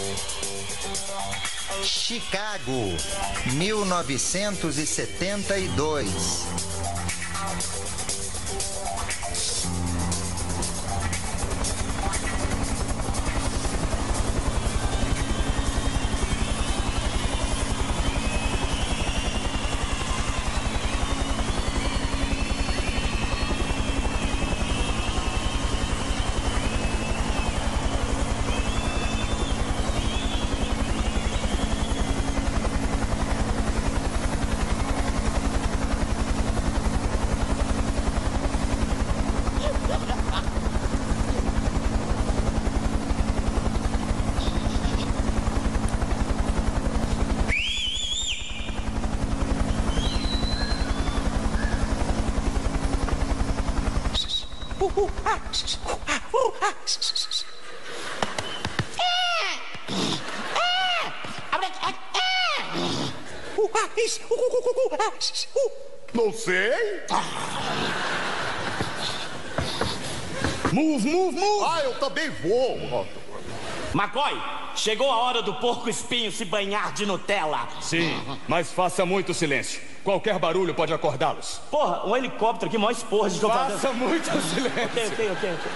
Chicago, 1972. Não sei. Move, move, move. Ah, eu também vou. McCoy, chegou a hora do porco espinho se banhar de Nutella. Sim, mas faça muito silêncio. Qualquer barulho pode acordá-los. Porra, um helicóptero aqui, maior esporra de que eu fazendo. Faça muito silêncio.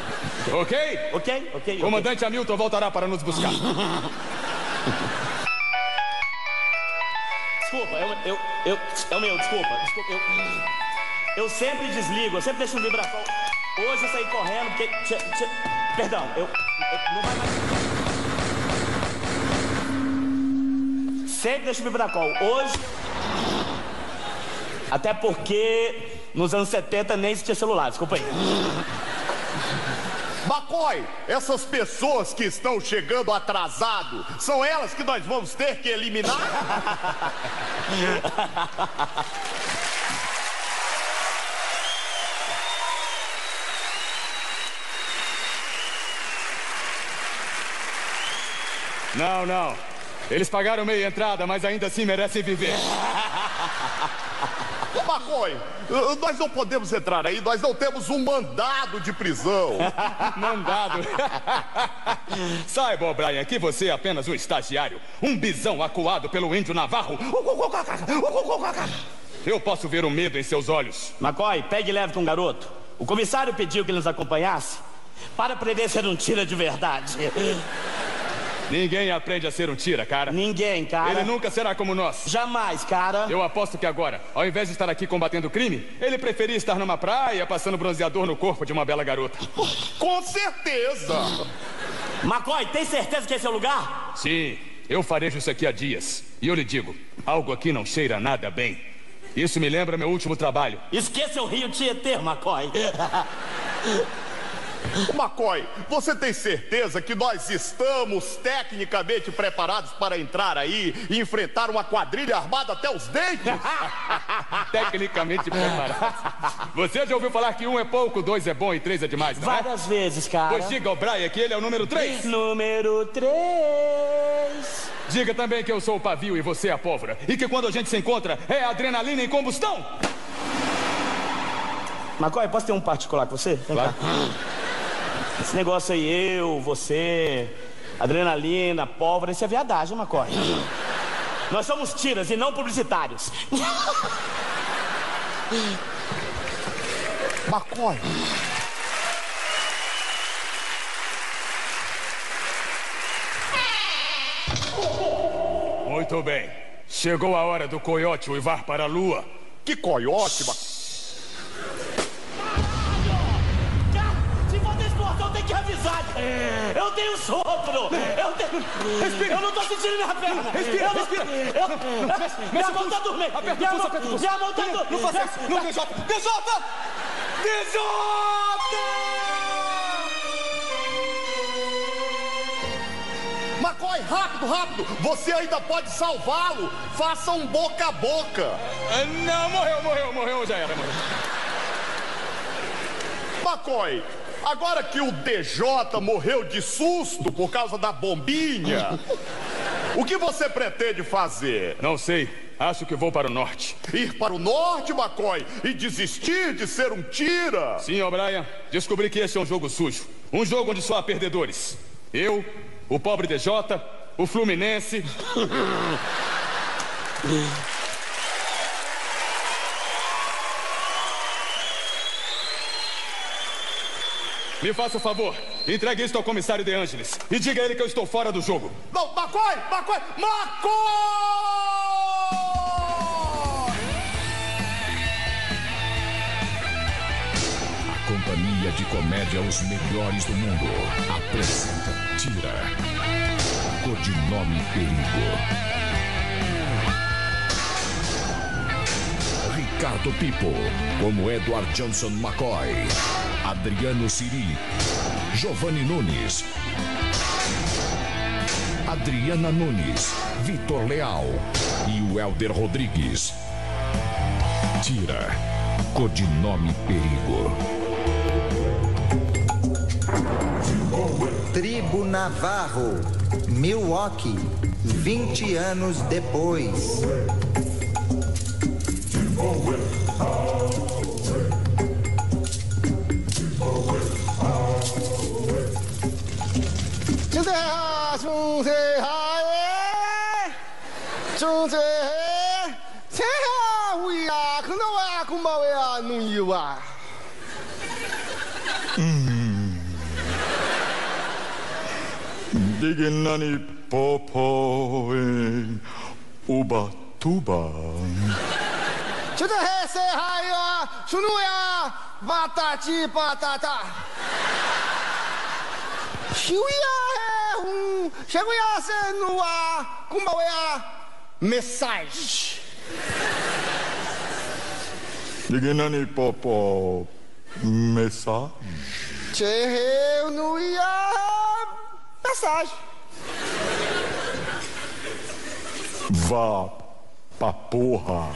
Ok? Comandante Hamilton voltará para nos buscar. Desculpa, eu sempre desligo, eu sempre deixo um vibração. Hoje eu saí correndo porque... Perdão, não vai mais... Sempre deixo o vibracol. Hoje... Até porque nos anos 70 nem existia celular, desculpa aí. McCoy, essas pessoas que estão chegando atrasado, são elas que nós vamos ter que eliminar? Não. Eles pagaram meia entrada, mas ainda assim merecem viver. McCoy, nós não podemos entrar aí, nós não temos um mandado de prisão. Mandado. Saiba, O'Brien, que você é apenas um estagiário. Um bisão acuado pelo índio navarro. Eu posso ver o medo em seus olhos. McCoy, pegue e leve com o garoto. O comissário pediu que ele nos acompanhasse para prever se era um tira de verdade. Ninguém aprende a ser um tira, cara. Ninguém, cara. Ele nunca será como nós. Jamais, cara. Eu aposto que agora, ao invés de estar aqui combatendo o crime, ele preferia estar numa praia passando bronzeador no corpo de uma bela garota. Com certeza. McCoy, tem certeza que esse é o lugar? Sim, eu farejo isso aqui há dias. E eu lhe digo, algo aqui não cheira nada bem. Isso me lembra meu último trabalho. Esqueça o Rio Tietê, McCoy. McCoy, você tem certeza que nós estamos tecnicamente preparados para entrar aí e enfrentar uma quadrilha armada até os dentes? Tecnicamente preparados. Você já ouviu falar que 1 é pouco, 2 é bom e 3 é demais, não é? Várias vezes, cara. Pois diga ao Brian que ele é o número 3. Número 3. Diga também que eu sou o pavio e você é a pólvora. E que quando a gente se encontra, é a adrenalina em combustão. McCoy, posso ter um particular com você? Vem claro. Cá. Esse negócio aí, eu, você, adrenalina, pólvora, isso é viadagem, McCoy. Nós somos tiras e não publicitários. McCoy. Muito bem. Chegou a hora do coiote uivar para a lua. Que coiote, McCoy? Que avisar! Eu tenho sopro! Respira! Eu não tô sentindo minha perna! Respira! Minha mão tá dormindo! Minha mão tá dormindo! Não faça isso! Não, DJ! McCoy, rápido! Você ainda pode salvá-lo! Faça um boca a boca! Não, morreu, já era, morreu. McCoy, agora que o DJ morreu de susto por causa da bombinha, o que você pretende fazer? Não sei. Acho que vou para o norte. Ir para o norte, McCoy, e desistir de ser um tira? Sim, O'Brien. Descobri que este é um jogo sujo. Um jogo onde só há perdedores. Eu, o pobre DJ o Fluminense. Me faça o favor, entregue isso ao comissário De Angelis e diga a ele que eu estou fora do jogo. Não, McCoy! A companhia de comédia Os Melhores do Mundo apresenta Tira, codinome Perigo. Ricardo Pipo como Edward Johnson McCoy, Adriano Siri, Giovanni Nunes, Adriana Nunes, Vitor Leal e o Helder Rodrigues. Tira, codinome Perigo. Tribo Navarro, Milwaukee, 20 anos depois. Dignani popo em Ubatuba. Batati patata. Cheguia sendo a mensagem. Dignani popo mensagem. Cheguei no ia mensagem. Vá pra porra.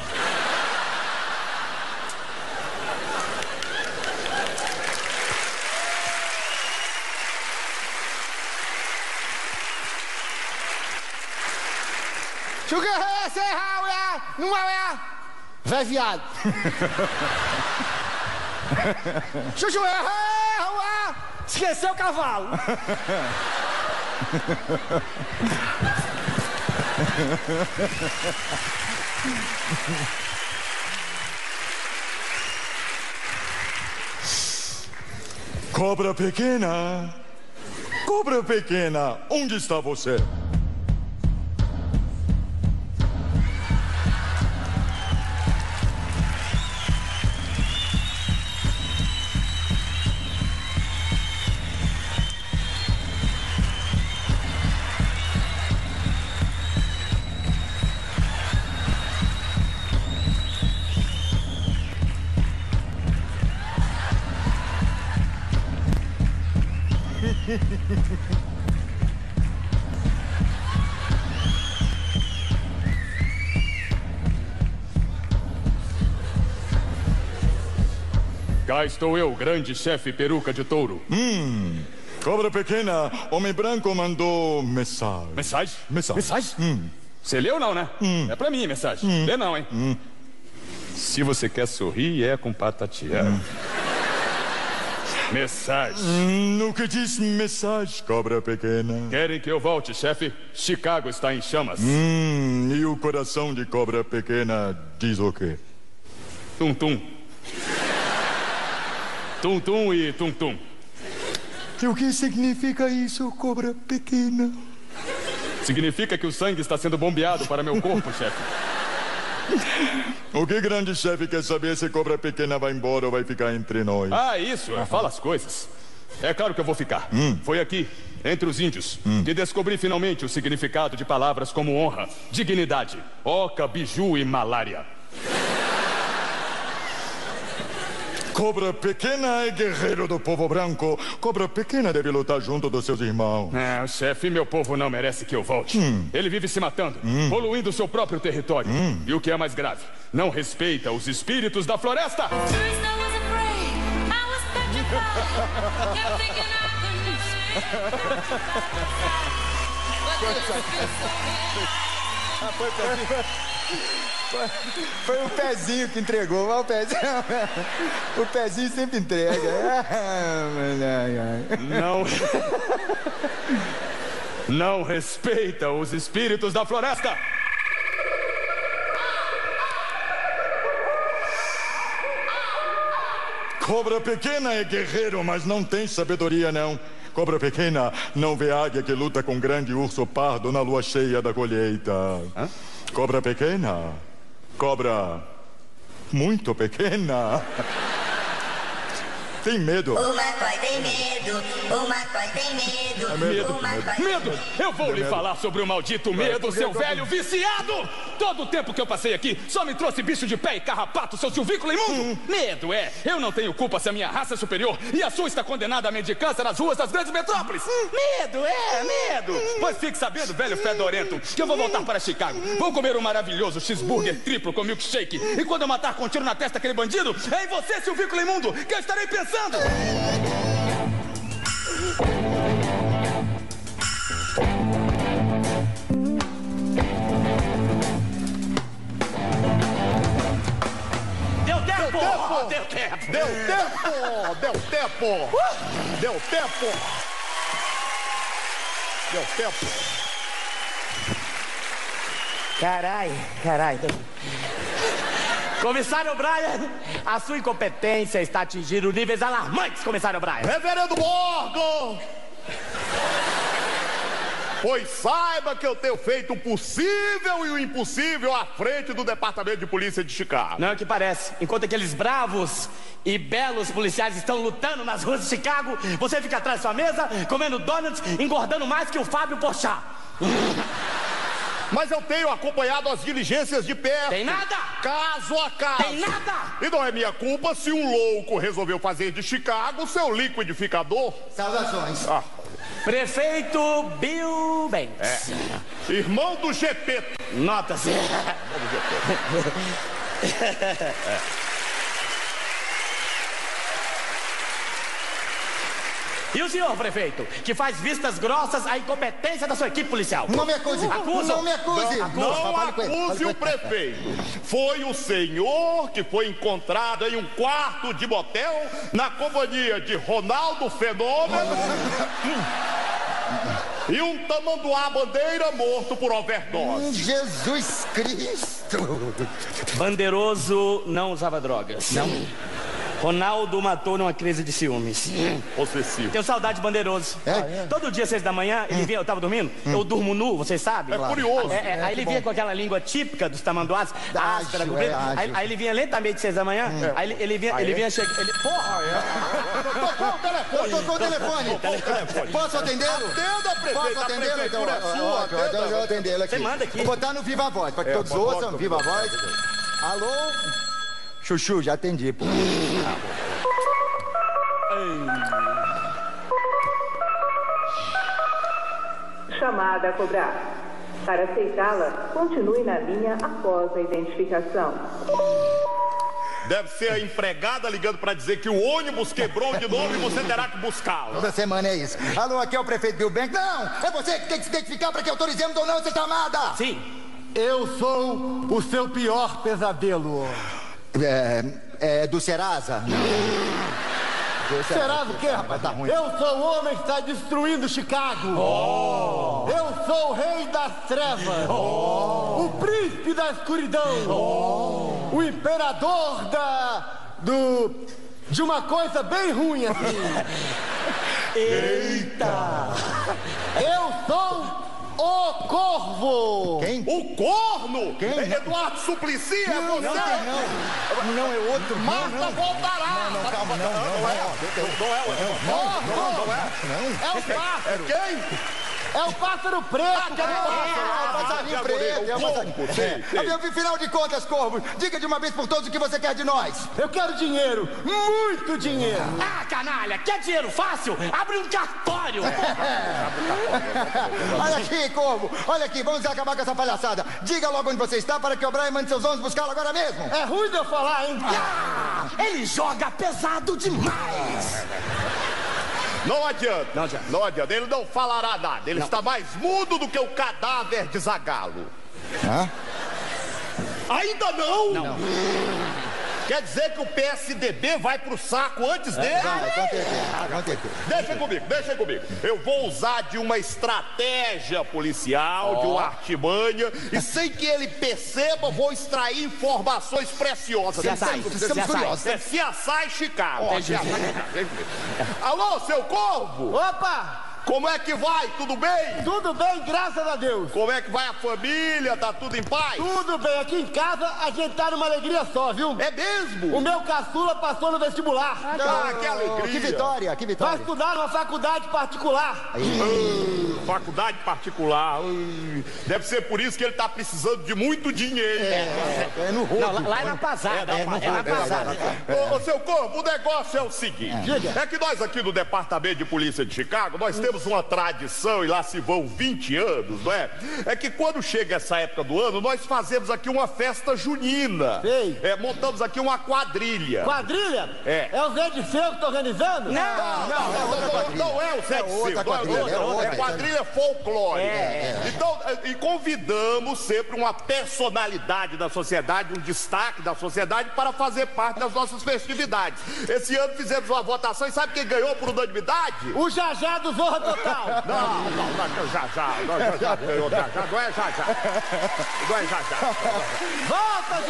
Não é? Vai, viado. Chuchu, esqueceu o cavalo. Cobra pequena, onde está você? Cá estou eu, grande chefe peruca de touro. Cobra pequena, homem branco mandou mensagem. Mensagem? Mensagem? Você leu não, né? É pra mim, mensagem. Lê não, hein? Se você quer sorrir, é com patateado. Mensagem. No que diz mensagem, cobra pequena? Querem que eu volte, chefe? Chicago está em chamas. E o coração de cobra pequena diz o quê? Tum-tum. Tum-tum e tum-tum. E o que significa isso, cobra pequena? Significa que o sangue está sendo bombeado para meu corpo, chefe. O que grande chefe quer saber se cobra pequena vai embora ou vai ficar entre nós? Ah, isso. Fala as coisas. É claro que eu vou ficar. Foi aqui, entre os índios, que descobri finalmente o significado de palavras como honra, dignidade, oca, biju e malária. Cobra pequena é guerreiro do povo branco. Cobra pequena deve lutar junto dos seus irmãos. É, chefe, meu povo não merece que eu volte. Ele vive se matando, poluindo seu próprio território. E o que é mais grave, não respeita os espíritos da floresta. Foi o pezinho que entregou, mas o pezinho sempre entrega. Não. Não respeita os espíritos da floresta. Cobra pequena é guerreiro, mas não tem sabedoria, não. Cobra pequena não vê águia que luta com grande urso pardo na lua cheia da colheita. Hã? Cobra pequena. Cobra muito pequena. Tem medo. O McCoy tem medo, o McCoy tem medo. Medo! Eu vou lhe falar sobre o maldito medo, seu velho viciado! Todo o tempo que eu passei aqui só me trouxe bicho de pé e carrapato, seu silvícola imundo! Medo, eu não tenho culpa se a minha raça é superior e a sua está condenada à mendicância nas ruas das grandes metrópoles! Medo! Pois fique sabendo, velho fedorento, que eu vou voltar para Chicago. Vou comer um maravilhoso cheeseburger triplo com milkshake. E quando eu matar com um tiro na testa aquele bandido, é em você, silvícola imundo, que eu estarei pensando! Deu tempo! Carai. Comissário Brian, a sua incompetência está atingindo níveis alarmantes, comissário Brian. Reverendo Morgan! Pois saiba que eu tenho feito o possível e o impossível à frente do Departamento de Polícia de Chicago. Não é o que parece. Enquanto aqueles bravos e belos policiais estão lutando nas ruas de Chicago, você fica atrás da sua mesa, comendo donuts, engordando mais que o Fábio Porchat. Mas eu tenho acompanhado as diligências de perto. Tem nada! Caso a caso. Tem nada! E não é minha culpa se um louco resolveu fazer de Chicago seu liquidificador. Saudações. Prefeito Bill Banks. Irmão do GP. Nota-se. E o senhor, prefeito, que faz vistas grossas à incompetência da sua equipe policial? Não me acuse. Acuso. Não me acuse. Não acuse o prefeito. Foi o senhor que foi encontrado em um quarto de motel na companhia de Ronaldo Fenômeno e um tamanduá-bandeira morto por overdose. Jesus Cristo. Bandeiroso não usava drogas. Não. Ronaldo matou numa crise de ciúmes. Possessivo. Tenho saudade de Bandeiroso. Todo dia, 6 da manhã, ele vinha, eu tava dormindo, eu durmo nu, vocês sabem? É curioso. Aí ele vinha com aquela língua típica dos tamanduás, áspera, comprida. Aí ele vinha lentamente, 6 da manhã, aí ele vinha chegando. Porra! Tocou o telefone. Posso atendê-lo? Atenda, prefeito. Posso atendê-lo? Então, é sua. Então eu vou atendê-lo aqui. Você manda aqui. Vou botar no Viva Voz, para que todos ouçam, Viva Voz. Alô? Chuchu, já atendi, pô. Chamada a cobrar. Para aceitá-la, continue na linha após a identificação. Deve ser a empregada ligando para dizer que o ônibus quebrou de novo e você terá que buscá-lo. Toda semana é isso. Alô, aqui é o prefeito Bill Banks. Não, é você que tem que se identificar para que autorizemos ou não essa chamada. Sim. Eu sou o seu pior pesadelo. É do Serasa? Serasa o quê, rapaz? Tá ruim. Eu sou o homem que está destruindo Chicago. Eu sou o rei das trevas. O príncipe da escuridão. O imperador de uma coisa bem ruim assim. Eita! Eu sou o Corvo. Quem? O corno? Quem? Eduardo Suplicy, é você? Não, é outro. Marta voltará. Não, calma, não. É o pássaro. É quem? É o pássaro preto. Passarinho preto. Afinal de contas, Corvo, diga de uma vez por todas o que você quer de nós. Eu quero dinheiro, muito dinheiro. Ah, canalha, quer dinheiro fácil? Abre um cartório. Olha aqui, Corvo, olha aqui, vamos acabar com essa palhaçada. Diga logo onde você está para que o Brian mande seus homens buscá-lo agora mesmo. É ruim de eu falar, hein? Ele joga pesado demais. Não adianta. Ele não falará nada. Ele está mais mudo do que o cadáver de Zagalo. Hã? Ainda não? Quer dizer que o PSDB vai pro saco antes dele? Vai, com certeza. Deixa comigo. Eu vou usar de uma estratégia policial, de uma artimanha, e sem que ele perceba, vou extrair informações preciosas. Estamos curiosos. É CSI Chicago. Alô, seu Corvo? Opa! Como é que vai? Tudo bem? Tudo bem, graças a Deus. Como é que vai a família? Tá tudo em paz? Tudo bem, aqui em casa a gente tá numa alegria só, viu? É mesmo? O meu caçula passou no vestibular. Que alegria. Que vitória. Vai estudar numa faculdade particular. Faculdade particular. Deve ser por isso que ele tá precisando de muito dinheiro. É no rosto. Não, lá é na Pasada. É na Pasada. Ô, seu Corvo, o negócio é o seguinte. É que nós aqui do Departamento de Polícia de Chicago, nós temos uma tradição, e lá se vão 20 anos, não é? É que quando chega essa época do ano, nós fazemos aqui uma festa junina. Sei. Montamos aqui uma quadrilha. Quadrilha? É. É o Zé de Seu que tá organizando? Não é o Zé de Seu, é quadrilha folclórica. Então, e convidamos sempre uma personalidade da sociedade, um destaque da sociedade para fazer parte das nossas festividades. Esse ano fizemos uma votação e sabe quem ganhou por unanimidade? O Jajá do Zorra Total. Não, já. Não é já. Volta,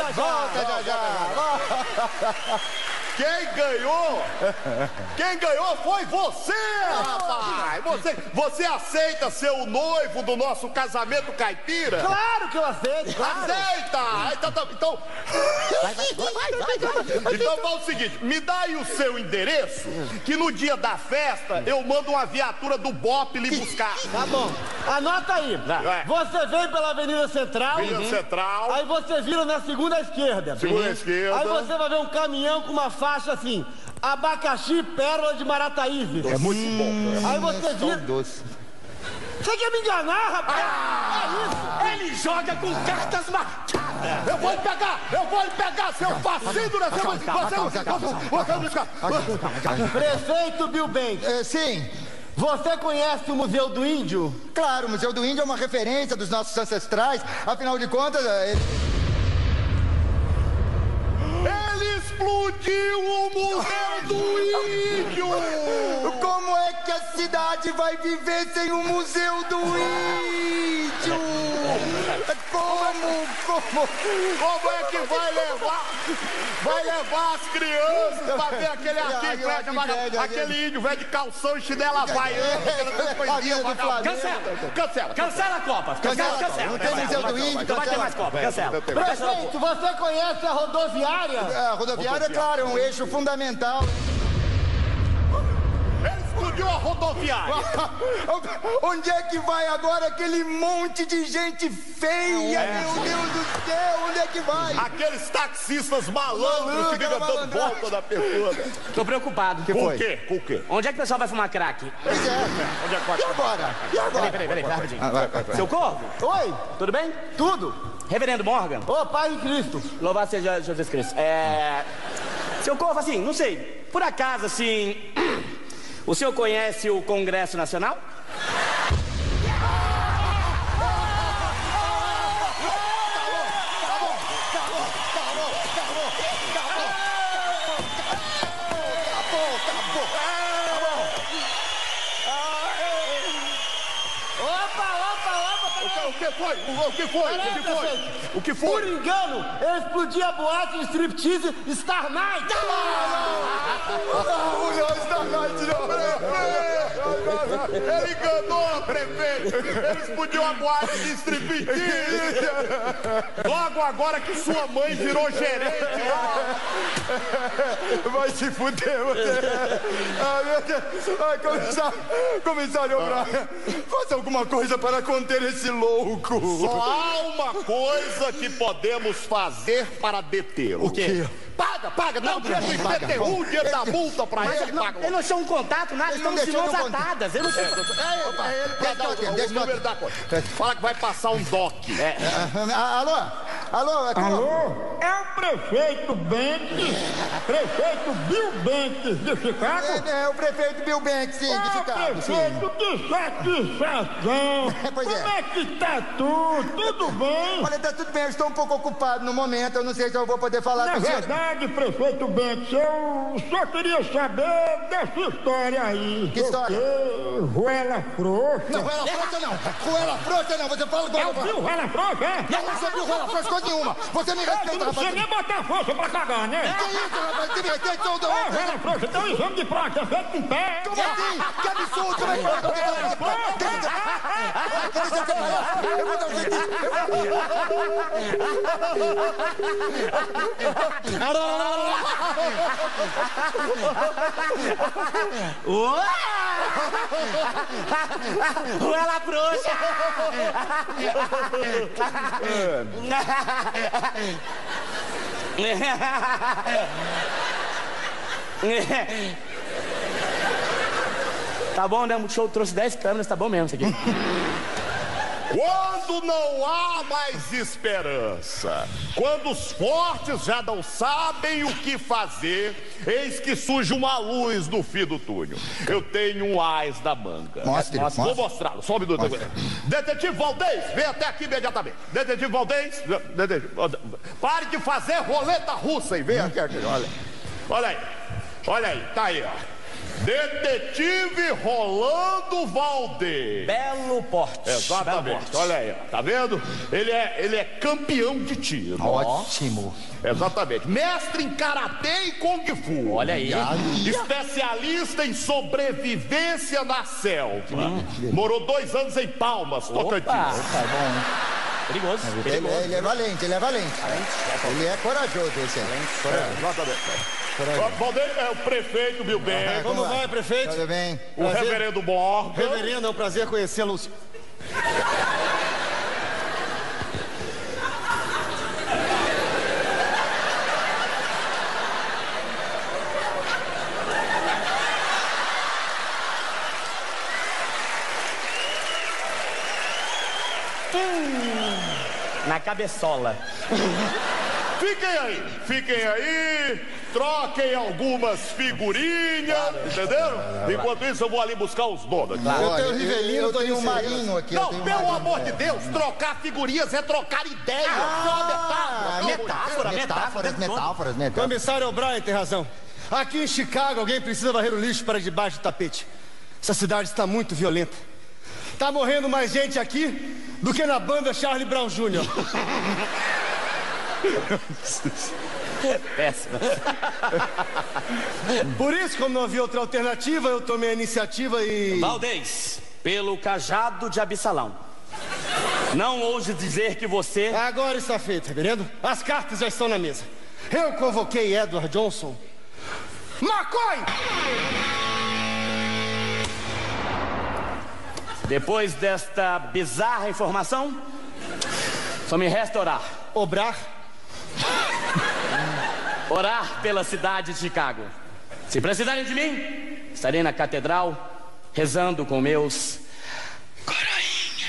Jajá. Quem ganhou foi você, rapaz! Você aceita ser o noivo do nosso casamento caipira? Claro que eu aceito, claro. Aceita! Então... Então faz o seguinte, me dá aí o seu endereço, que no dia da festa eu mando uma viatura do BOP lhe buscar. Tá bom. Anota aí. Você vem pela Avenida Central. Central. Aí você vira na segunda esquerda. Aí você vai ver um caminhão com uma faixa assim, abacaxi pérola de Marataízes. É muito bom. Aí você vira... Doce. Você quer me enganar, rapaz? É isso. Ele joga com cartas marcadas. Eu vou lhe pegar, seu fascínio, Prefeito Bill Banks. Sim. Você conhece o Museu do Índio? Claro, o Museu do Índio é uma referência dos nossos ancestrais. Afinal de contas, Ele explodiu o Museu do Índio! Como é que a cidade vai viver sem o Museu do Índio? Como é que vai levar as crianças pra ver aquele artigo, aquele índio velho de calção e chinela havaiana, Cancela a Copa. Cancela. Não tem Museu do Índio, Não vai ter mais Copa. Cancela. Prefeito, você conhece a rodoviária? A rodoviária, claro, é um eixo fundamental. Explodiu a rodoviária. Onde é que vai agora aquele monte de gente feia? Meu Deus do céu, onde é que vai? Aqueles taxistas malandros que ficam dando volta da pessoa. Tô preocupado. Que foi? Com o quê? Onde é que o pessoal vai fumar crack? Pois é. Onde é que vai? E agora? Peraí, rapidinho. Vai. Seu Corvo, Oi, tudo bem? tudo. Reverendo Morgan, Ô, Pai em Cristo. louvado seja Jesus Cristo. Seu Corvo, assim, não sei, por acaso, assim, o senhor conhece o Congresso Nacional? O que foi? Por engano, eu explodi a boate de striptease Star Night. Ele enganou, prefeito! Ele explodiu a boate de striptease! Logo agora que sua mãe virou gerente! Vai se fuder, você. Ah, meu Deus. Ai, comissário O'Brien, faça alguma coisa para conter esse louco. Só há uma coisa que podemos fazer para detê-lo. O quê? Paga! Dá o dinheiro do IPTU, o dinheiro da multa pra ele, paga. Eu não sou um contato, nada, estamos de mãos atadas. Eu não sei. O número da conta. Fala que vai passar um DOC. Alô? Alô, é tu? Alô? É o prefeito Banks? Prefeito Bill Banks de Chicago? É o prefeito Bill Banks, sim, de Chicago. Prefeito, que satisfação! Pois é. Como é que tá tudo? Tudo bem? Olha, tá tudo bem, eu estou um pouco ocupado no momento, eu não sei se eu vou poder falar Na com você. verdade, prefeito Banks, eu só queria saber dessa história aí. Que história? Ruela frouxa. Não, Ruela Frouxa não. Ruela Frouxa não, você fala igual... Eu vi o Ruela frouxa, é? Não, você viu Ruela Frouxa, coisa nenhuma. Você me respeita, rapaz. Você nem botar força pra cagar, né? Que isso, rapaz? Você me respeita, sou do... Ruela frouxa, então o exame de prática é feito com pé. Como assim? Que absurdo, como é que pode? Deixa eu separar. Eu vou dar um jeitinho. Ruela frouxa! Tá bom, né? O show trouxe 10 câmeras, tá bom mesmo isso aqui. Quando não há mais esperança, quando os fortes já não sabem o que fazer, eis que surge uma luz no fim do túnel. Eu tenho um ás da manga. Vou mostrá-lo, só um minuto. Detetive Valdez, vem até aqui imediatamente. Detetive Valdez, pare de fazer roleta russa e vem aqui. Olha aí, tá aí, ó. Detetive Rolando Valdez. Belo porte. Exatamente. Belo porte. Olha aí, ó. Tá vendo? Ele é campeão de tiro. Ótimo. Exatamente. Mestre em karatê e kung fu. Olha aí. Especialista em sobrevivência na selva. Morou 2 anos em Palmas, Tocantins. Tá bom. Perigoso. Ele é valente, ele é valente. Ele é corajoso, esse aí. Exatamente. Valdez é o prefeito Bill Banks. Como vai, prefeito? Tudo bem? O reverendo Morgan. Reverendo, é um prazer conhecê-lo. Na cabeçola. Fiquem aí, troquem algumas figurinhas, entenderam? Enquanto isso, eu vou ali buscar os donos. Eu tenho o Rivelino, eu tenho o Marinho aqui. Não, pelo amor de Deus, trocar figurinhas é trocar ideias. Metáforas. Comissário O'Brien tem razão. Aqui em Chicago, alguém precisa varrer o lixo para debaixo do tapete. Essa cidade está muito violenta. Tá morrendo mais gente aqui do que na banda Charlie Brown Jr. Péssimo. Por isso, como não havia outra alternativa, eu tomei a iniciativa e... Valdez, pelo cajado de Absalão, não ouse dizer que você... Agora está feito, reverendo. As cartas já estão na mesa. Eu convoquei Edward Johnson. McCoy! Depois desta bizarra informação, só me resta orar. Orar pela cidade de Chicago. Se precisarem de mim, estarei na catedral rezando com meus coroinhas.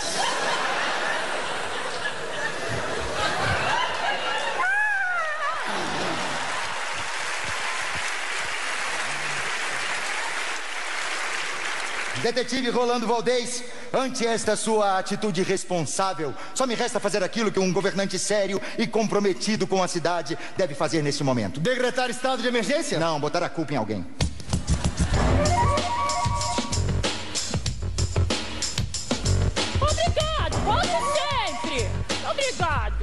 Detetive Rolando Valdez, ante esta sua atitude irresponsável, só me resta fazer aquilo que um governante sério e comprometido com a cidade deve fazer neste momento. Decretar estado de emergência? Não, botar a culpa em alguém. Obrigado, volte sempre. Obrigado.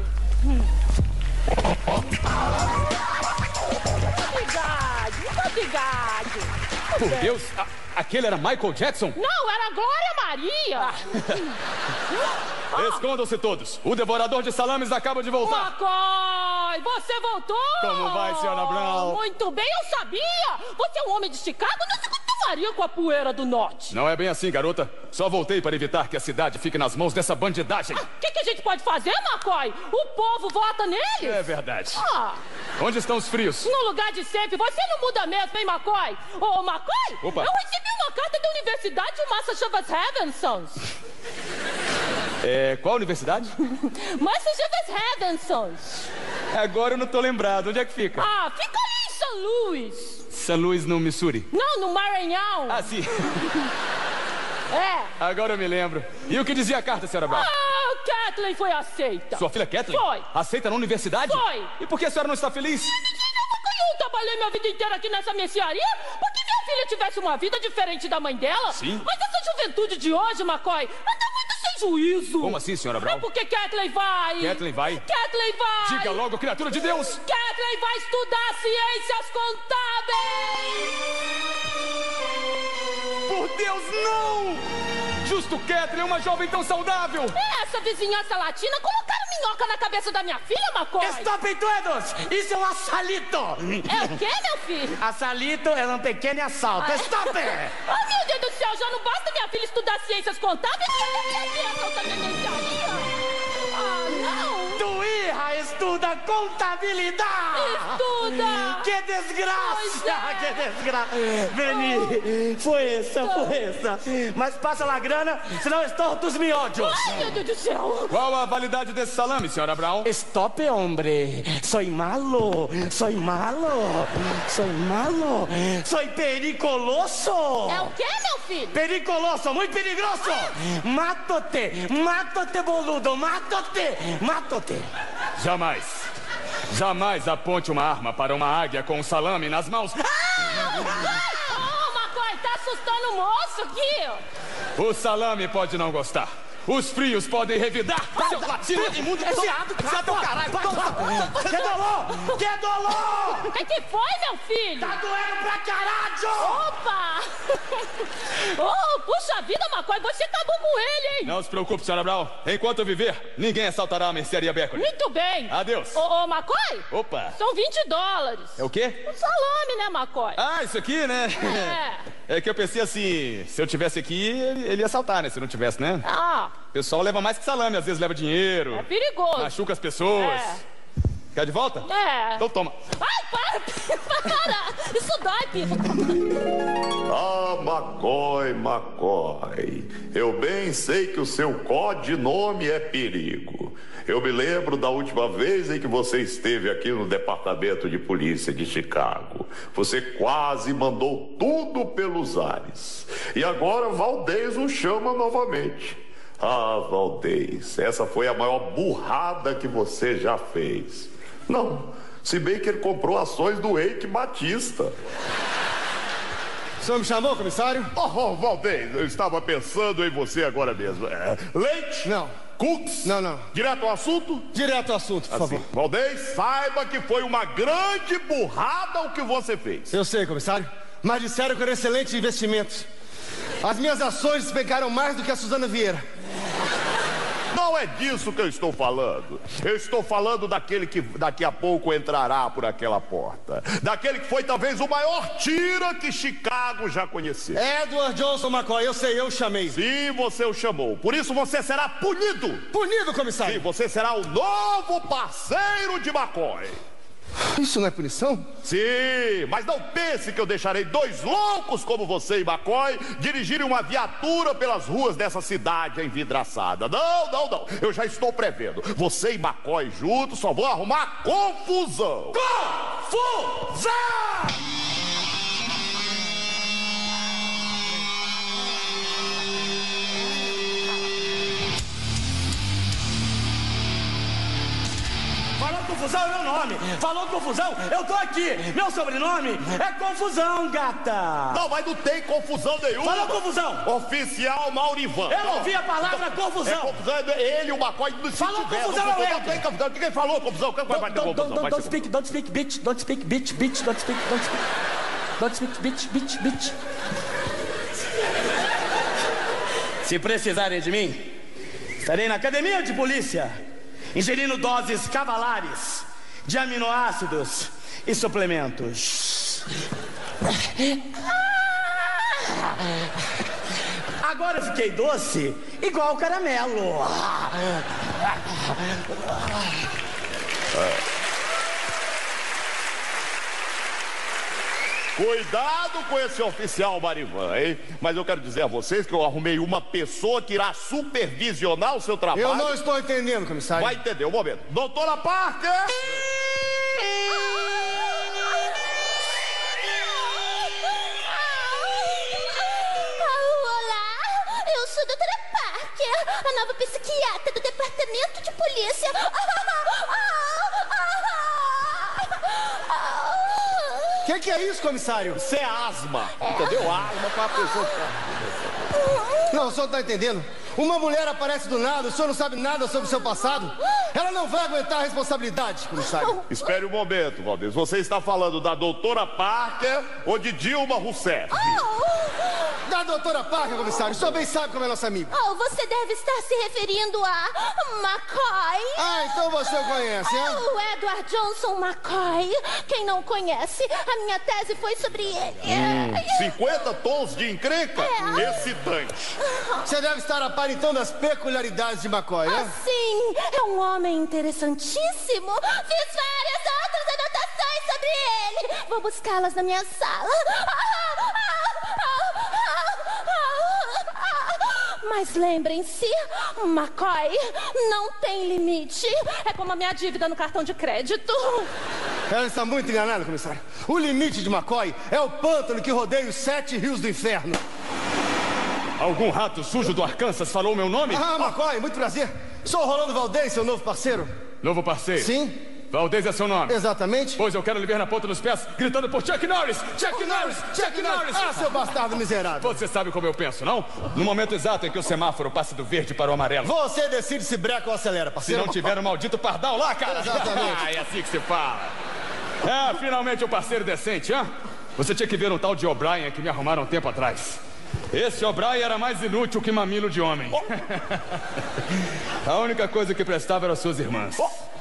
Muito obrigado. Por Deus, aquele era Michael Jackson? Não, era Glória Maria. Escondam-se todos. O devorador de salames acaba de voltar. McCoy, você voltou? Como vai, senhora Brown? Muito bem, eu sabia. Você é um homem de Chicago, não se contavaria com a poeira do norte. Não é bem assim, garota. Só voltei para evitar que a cidade fique nas mãos dessa bandidagem. O que a gente pode fazer, McCoy? O povo vota neles. É verdade. Onde estão os frios? No lugar de sempre. Você não muda mesmo, hein, McCoy? Ô, McCoy, Opa. eu recebi uma carta da Universidade de Massachusetts Heavensons. Qual universidade? Massachusetts Redensons. Agora eu não tô lembrado. Onde é que fica? Ah, fica ali em São Luís. São Luís, no Missouri? Não, no Maranhão. Ah, sim. É. Agora eu me lembro. E o que dizia a carta, senhora Brown? Kathleen foi aceita. Sua filha Kathleen? Foi. Aceita na universidade? Foi. E por que a senhora não está feliz? Eu trabalhei minha vida inteira aqui nessa mercearia porque minha filha tivesse uma vida diferente da mãe dela. Sim. Mas essa juventude de hoje, McCoy, anda muito sem juízo. Como assim, senhora Brown? É porque Kathleen vai. Kathleen vai? Kathleen vai. Diga logo, criatura de Deus. Kathleen vai estudar ciências contábeis. Por Deus, não! Justo Kathleen, uma jovem tão saudável! Essa vizinhança latina colocaram minhoca na cabeça da minha filha, McCoy! Stop todos! Isso é um assalito! É o quê, meu filho? Assalito é um pequeno assalto. Stop! Ah, meu Deus do céu, já não basta minha filha estudar ciências contábeis? Ah, não! Tua hija estuda contabilidade! Estuda! Que desgraça! Que desgraça! Veni, foi essa. Mas passa lá a grana, senão estorto os miojos! Ai, meu Deus do céu! Qual a validade desse salame, senhora Brown? Stop, hombre! Soy malo! Soy pericoloso! É o quê, meu filho? Pericoloso, muito perigoso! Mátote, boludo! Mátote! Jamais aponte uma arma para uma águia com um salame nas mãos. McCoy, tá assustando o moço aqui. O salame pode não gostar. Os frios podem revidar. Seu latino imundo desviado. Caralho. Que dolor! O que foi, meu filho? Tá doendo pra caralho! Opa! Oh, puxa vida, McCoy, você acabou com ele, hein? Não se preocupe, senhora Brown. Enquanto eu viver, ninguém assaltará a mercearia Beckley. Muito bem. Adeus. Ô, McCoy? Opa. São $20. É o quê? Um salame, né, McCoy? Ah, isso aqui, né? É que eu pensei assim, se eu tivesse aqui, ele ia assaltar, né? Se não tivesse, né? Ah. O pessoal leva mais que salame, às vezes leva dinheiro. É perigoso. Machuca as pessoas. Quer de volta? Então toma. Ai, para! Isso dói, Pipa. Ah, McCoy. Eu bem sei que o seu codinome é Perigo. Eu me lembro da última vez em que você esteve aqui no Departamento de Polícia de Chicago. Você quase mandou tudo pelos ares. E agora Valdez o chama novamente. Ah, Valdez, essa foi a maior burrada que você já fez. Não, se bem que ele comprou ações do Eike Batista. O senhor me chamou, comissário? Oh, Valdez, eu estava pensando em você agora mesmo. Leite? Não. Cooks? Não. Direto ao assunto? Direto ao assunto, por favor. Valdez, saiba que foi uma grande burrada o que você fez. Eu sei, comissário, mas disseram que era excelente investimento. As minhas ações despencaram mais do que a Suzana Vieira. Não é disso que eu estou falando. Eu estou falando daquele que daqui a pouco entrará por aquela porta. Daquele que foi talvez o maior tira que Chicago já conheceu. Edward Johnson McCoy, eu sei, eu chamei. Sim, você o chamou. Por isso você será punido. Punido, comissário? Sim, você será o novo parceiro de McCoy. Isso não é punição? Sim, mas não pense que eu deixarei dois loucos como você e McCoy dirigirem uma viatura pelas ruas dessa cidade envidraçada. Não. Eu já estou prevendo. Você e McCoy juntos só vão arrumar confusão. Confusão! Confusão é meu nome. Falou confusão, eu tô aqui. Meu sobrenome é Confusão, gata. Não, mas não tem confusão nenhuma. Falou confusão. Oficial Maurivan. Eu ouvi a palavra confusão. Confusão, ele e o McCoy. Falou confusão, é ele. Quem falou confusão? Don't speak, bitch. Don't speak, bitch. Se precisarem de mim, estarei na academia de polícia, ingerindo doses cavalares de aminoácidos e suplementos. Agora eu fiquei doce, igual caramelo. Cuidado com esse oficial Marivan, hein? Mas eu quero dizer a vocês que eu arrumei uma pessoa que irá supervisionar o seu trabalho. Eu não estou entendendo, comissário. Vai entender, um momento. Doutora Parker! Olá, eu sou a doutora Parker, a nova psiquiatra do departamento de polícia. Que é isso, comissário? Isso é asma, entendeu? Asma para a pessoa. Não, o senhor não tá entendendo. Uma mulher aparece do nada, o senhor não sabe nada sobre o seu passado. Ela não vai aguentar a responsabilidade, comissário. Espere um momento, Valdez. Você está falando da doutora Parker ou de Dilma Rousseff? Da doutora Parker, comissário. O senhor bem sabe como é nossa amiga. Você deve estar se referindo a McCoy. Então você o conhece, hein? O Edward Johnson McCoy. Quem não conhece, a minha tese foi sobre ele. 50 tons de encrenca? Excitante. Você deve estar a par, então, das peculiaridades de McCoy, né? Sim, é um homem interessantíssimo. Fiz várias outras anotações sobre ele. Vou buscá-las na minha sala. Mas lembrem-se, McCoy não tem limite. É como a minha dívida no cartão de crédito. Ela está muito enganada, comissário. O limite de McCoy é o pântano que rodeia os 7 rios do inferno. Algum rato sujo do Arkansas falou meu nome? McCoy, muito prazer. Sou o Rolando Valdez, seu novo parceiro. Novo parceiro? Sim. Valdez é seu nome? Exatamente. Pois eu quero lhe ver na ponta dos pés, gritando por Chuck Norris! Chuck Norris! Chuck Norris! Seu bastardo miserável. Você sabe como eu penso, não? No momento exato em que o semáforo passa do verde para o amarelo. Você decide se breca ou acelera, parceiro. Se não tiver um maldito pardal lá, cara. Exatamente. É assim que se fala. Finalmente um parceiro decente, hã? Você tinha que ver um tal de O'Brien que me arrumaram um tempo atrás. Esse O'Brien era mais inútil que mamilo de homem. A única coisa que prestava eram suas irmãs.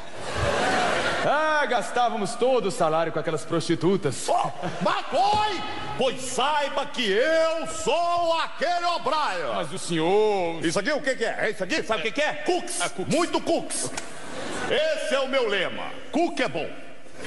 Gastávamos todo o salário com aquelas prostitutas. McCoy! Pois saiba que eu sou aquele O'Brien. Mas o senhor... Isso aqui o que é? É isso aqui? Sabe o que é? Cooks. Muito cooks. Esse é o meu lema. Cook é bom.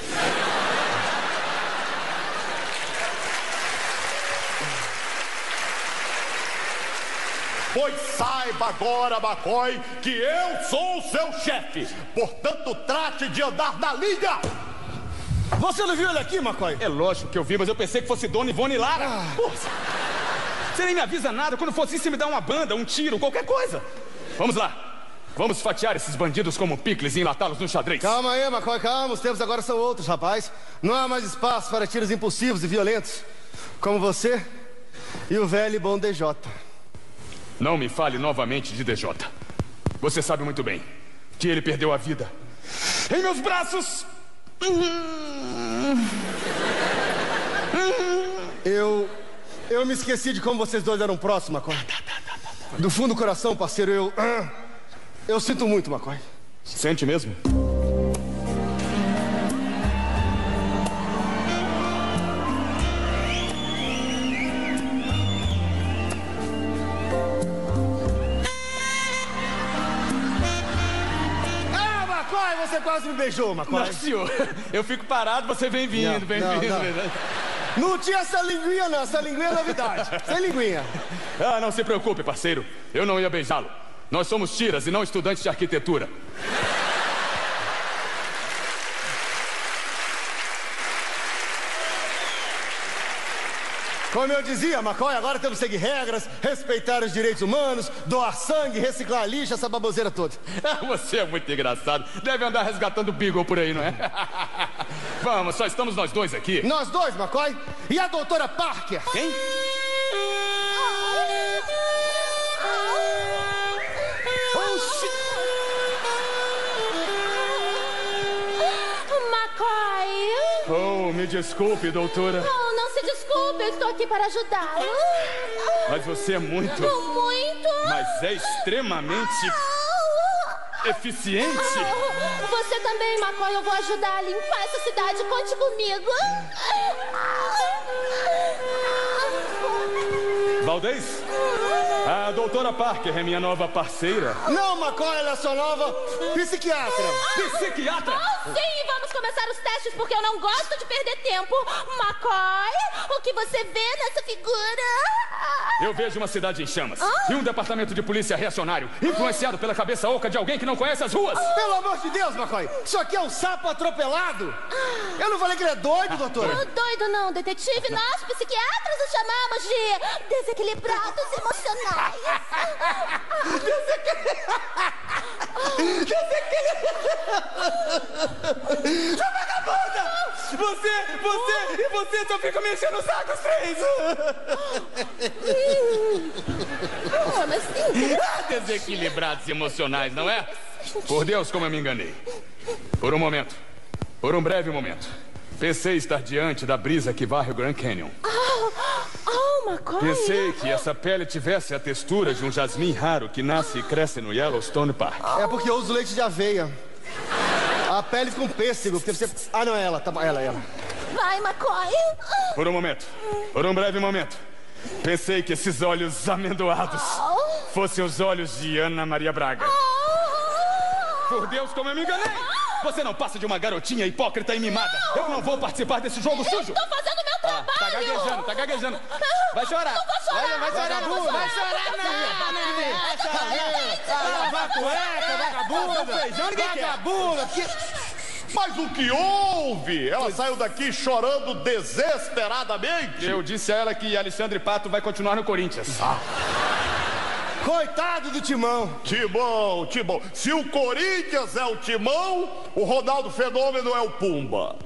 Pois saiba agora, McCoy, que eu sou o seu chefe. Portanto, trate de andar na linha. Você não viu ele aqui, McCoy? É lógico que eu vi, mas eu pensei que fosse Dona Ivone Lara. Você nem me avisa nada. Quando fosse isso, você me dá uma banda, um tiro, qualquer coisa. Vamos lá. Vamos fatiar esses bandidos como picles e enlatá-los no xadrez. Calma aí, McCoy, calma. Os tempos agora são outros, rapaz. Não há mais espaço para tiros impulsivos e violentos. Como você e o velho e bom DJ. Não me fale novamente de DJ. Você sabe muito bem que ele perdeu a vida em meus braços. Eu me esqueci de como vocês dois eram próximos, McCoy. Do fundo do coração, parceiro, eu sinto muito, McCoy. Sente mesmo? Você quase me beijou, McCoy. Não, senhor. Eu fico parado, você vem vindo, vem vindo. Não tinha essa linguinha, não. Essa linguinha é novidade. Sem linguinha. Não se preocupe, parceiro. Eu não ia beijá-lo. Nós somos tiras e não estudantes de arquitetura. Como eu dizia, McCoy, agora temos que seguir regras, respeitar os direitos humanos, doar sangue, reciclar lixo, essa baboseira toda. Você é muito engraçado. Deve andar resgatando o Beagle por aí, não é? Vamos, só estamos nós dois aqui. Nós dois, McCoy? E a doutora Parker? Quem? McCoy! Me desculpe, doutora. Não se desculpe, eu estou aqui para ajudá-lo. Mas você é muito... Muito? Mas é extremamente... eficiente. Você também, McCoy, eu vou ajudar a limpar essa cidade, conte comigo. Valdez? A doutora Parker é minha nova parceira. Não, McCoy, ela é sua nova psiquiatra. Psiquiatra? Sim, vamos Vamos começar os testes porque eu não gosto de perder tempo. McCoy, o que você vê nessa figura? Eu vejo uma cidade em chamas e um departamento de polícia reacionário, influenciado pela cabeça oca de alguém que não conhece as ruas. Pelo amor de Deus, McCoy, isso aqui é um sapo atropelado. Eu não falei que ele é doido, doutor. Doido não, detetive. Nós, psiquiatras, o chamamos de desequilibrados emocionais. Sua vagabunda! Você só fica me enchendo o saco, os três! Desequilibrados emocionais, não é? Por Deus, como eu me enganei. Por um momento, por um breve momento, pensei estar diante da brisa que varre o Grand Canyon. McCoy. Pensei que essa pele tivesse a textura de um jasmim raro que nasce e cresce no Yellowstone Park. É porque eu uso leite de aveia. A pele com pêssego, porque você... Ah, não, é ela, tá, ela. Vai, McCoy. Por um momento, por um breve momento, pensei que esses olhos amendoados fossem os olhos de Ana Maria Braga. Por Deus, como eu me enganei! Você não passa de uma garotinha hipócrita e mimada. Eu não vou participar desse jogo sujo. Estou fazendo meu trabalho. Tá gaguejando. Vai chorar. Não vou chorar. Vai chorar, não. Vai chorar, não. Lavar cueca, vagabunda. Feijão, ninguém quer. Vagabunda. Mas o que houve? Ela saiu daqui chorando desesperadamente. Eu disse a ela que Alexandre Pato vai continuar no Corinthians. Coitado do Timão. Timão. Se o Corinthians é o Timão, o Ronaldo Fenômeno é o Pumba.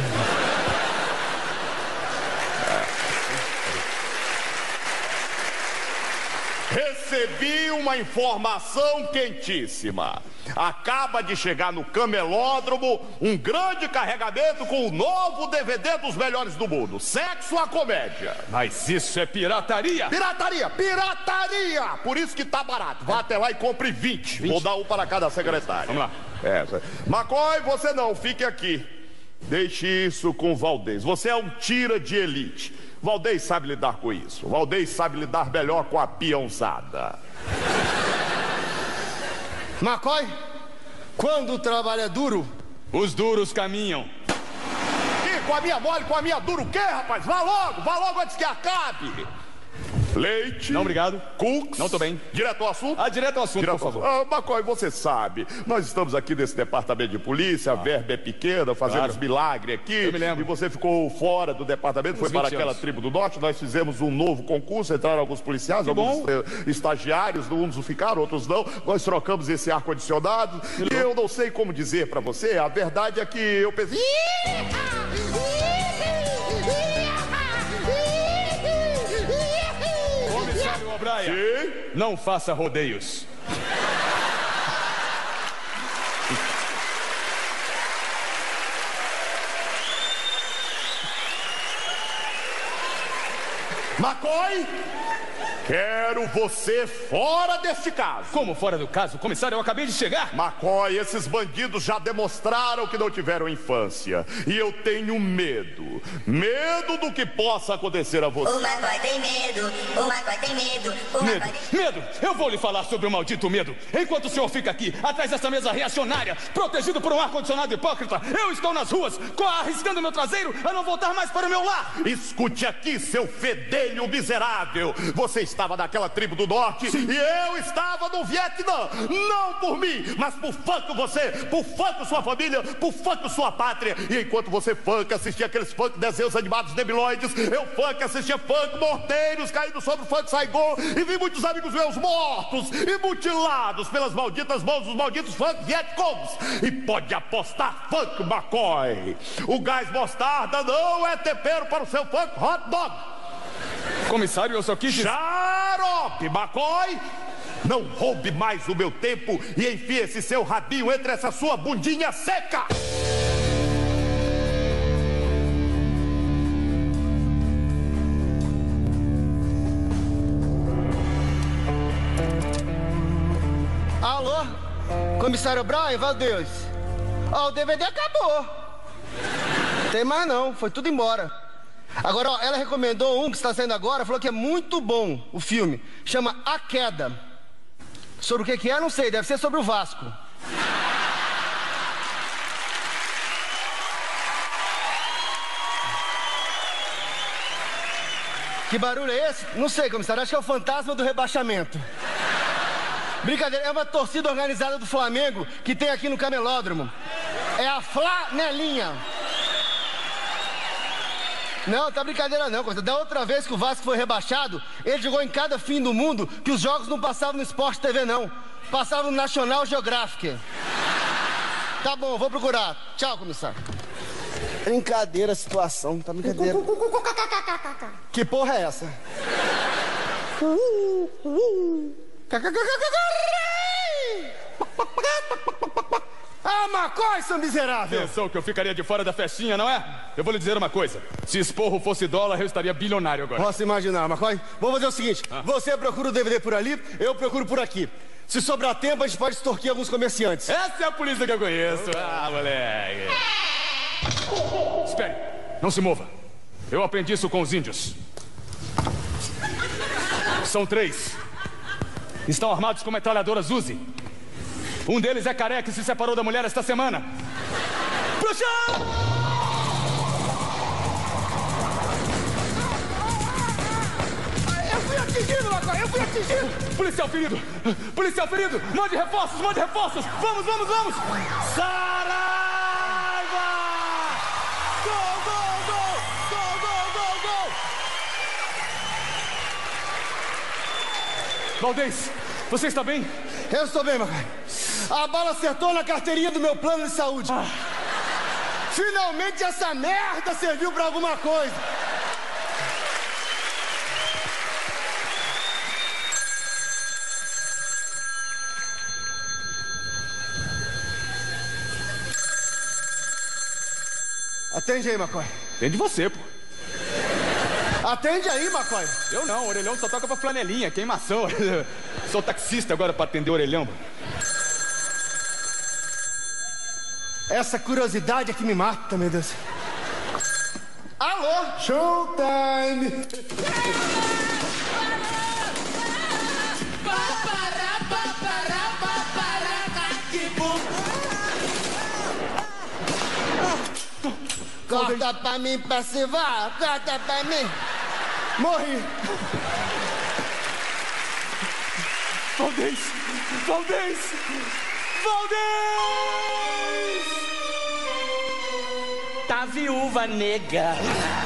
Recebi uma informação quentíssima. Acaba de chegar no camelódromo um grande carregamento com o novo DVD dos melhores do mundo, Sexo à Comédia. Mas isso é pirataria. Pirataria. Por isso que tá barato. Vá até lá e compre 20. Vou dar um para cada secretária. Vamos lá. McCoy, você não, fique aqui. Deixe isso com o Valdez. Você é um tira de elite. Valdez sabe lidar com isso. Valdez sabe lidar melhor com a peãozada. McCoy, quando o trabalho é duro, os duros caminham. E com a minha mole, com a minha dura o quê, rapaz? Vá logo antes que acabe. Leite. Não, obrigado. Cooks. Não tô bem. Direto ao assunto? Direto ao assunto, por favor. McCoy, você sabe, nós estamos aqui nesse departamento de polícia, a verba é pequena, fazemos milagre aqui. Eu me lembro. E você ficou fora do departamento, foi para aquela tribo do norte, nós fizemos um novo concurso, entraram alguns policiais, alguns estagiários, uns ficaram, outros não. Nós trocamos esse ar-condicionado e eu não sei como dizer para você, a verdade é que eu pensei... Sim? Não faça rodeios. McCoy, quero você fora deste caso. Como fora do caso? Comissário, eu acabei de chegar. McCoy, esses bandidos já demonstraram que não tiveram infância. E eu tenho medo. Medo do que possa acontecer a você. O McCoy tem medo. O McCoy tem medo. Medo! Eu vou lhe falar sobre o maldito medo. Enquanto o senhor fica aqui, atrás dessa mesa reacionária, protegido por um ar-condicionado hipócrita, eu estou nas ruas, arriscando meu traseiro a não voltar mais para o meu lar. Escute aqui, seu fedelho miserável. Você estava naquela tribo do norte e eu estava no Vietnã. Não por mim, mas por funk você, por funk sua família, por funk sua pátria. E enquanto você funk assistia aqueles funk desenhos animados debilóides, eu funk assistia funk morteiros caindo sobre o funk Saigon e vi muitos amigos meus mortos e mutilados pelas malditas mãos dos malditos funk Vietcongs. E pode apostar, funk McCoy, o gás mostarda não é tempero para o seu funk hot dog. Comissário, eu só quis dizer... Xarope, McCoy! Não roube mais o meu tempo e enfie esse seu rabinho entre essa sua bundinha seca! Alô? Comissário Brian, Valdez. Ó, o DVD acabou. Tem mais não, foi tudo embora. Agora, ó, ela recomendou um que está saindo agora, falou que é muito bom o filme. Chama A Queda. Sobre o que é, não sei, deve ser sobre o Vasco. Que barulho é esse? Não sei, comissário. Acho que é o fantasma do rebaixamento. Brincadeira, é uma torcida organizada do Flamengo que tem aqui no Camelódromo. É a Flanelinha. Não, tá brincadeira não, coisa. Da outra vez que o Vasco foi rebaixado, ele jogou em cada fim do mundo que os jogos não passavam no Sport TV, não. Passavam no National Geographic. Tá bom, vou procurar. Tchau, comissário. Brincadeira a situação, tá brincadeira. Que porra é essa? Ah, McCoy, seu miserável! Pensou que eu ficaria de fora da festinha, não é? Eu vou lhe dizer uma coisa. Se esporro fosse dólar, eu estaria bilionário agora. Posso imaginar, McCoy? Vamos fazer o seguinte. Você procura o DVD por ali, eu procuro por aqui. Se sobrar tempo, a gente pode extorquir alguns comerciantes. Essa é a polícia que eu conheço. Ah, moleque. Espere. Não se mova. Eu aprendi isso com os índios. São 3. Estão armados com metralhadoras Uzi. Um deles é careca e se separou da mulher esta semana. Pro chão! Eu fui atingido, Macaco, eu fui atingido! Policial ferido! Policial ferido! Mande reforços, mande reforços! Vamos, vamos, vamos! Saraiva! Gol, gol, gol! Gol, gol, gol, gol! Valdez, você está bem? Eu estou bem, Macaco. A bala acertou na carteirinha do meu plano de saúde. Finalmente essa merda serviu pra alguma coisa. Atende aí, McCoy. Atende você, pô. Atende aí, McCoy. Eu não, orelhão só toca pra flanelinha, queimação. Sou taxista agora pra atender orelhão. Essa curiosidade é que me mata, meu Deus. Alô? Showtime! Corta pra mim, Percival! Corta pra mim! Morri! Valdez! Valdez! Valdez! Tá viúva, nega.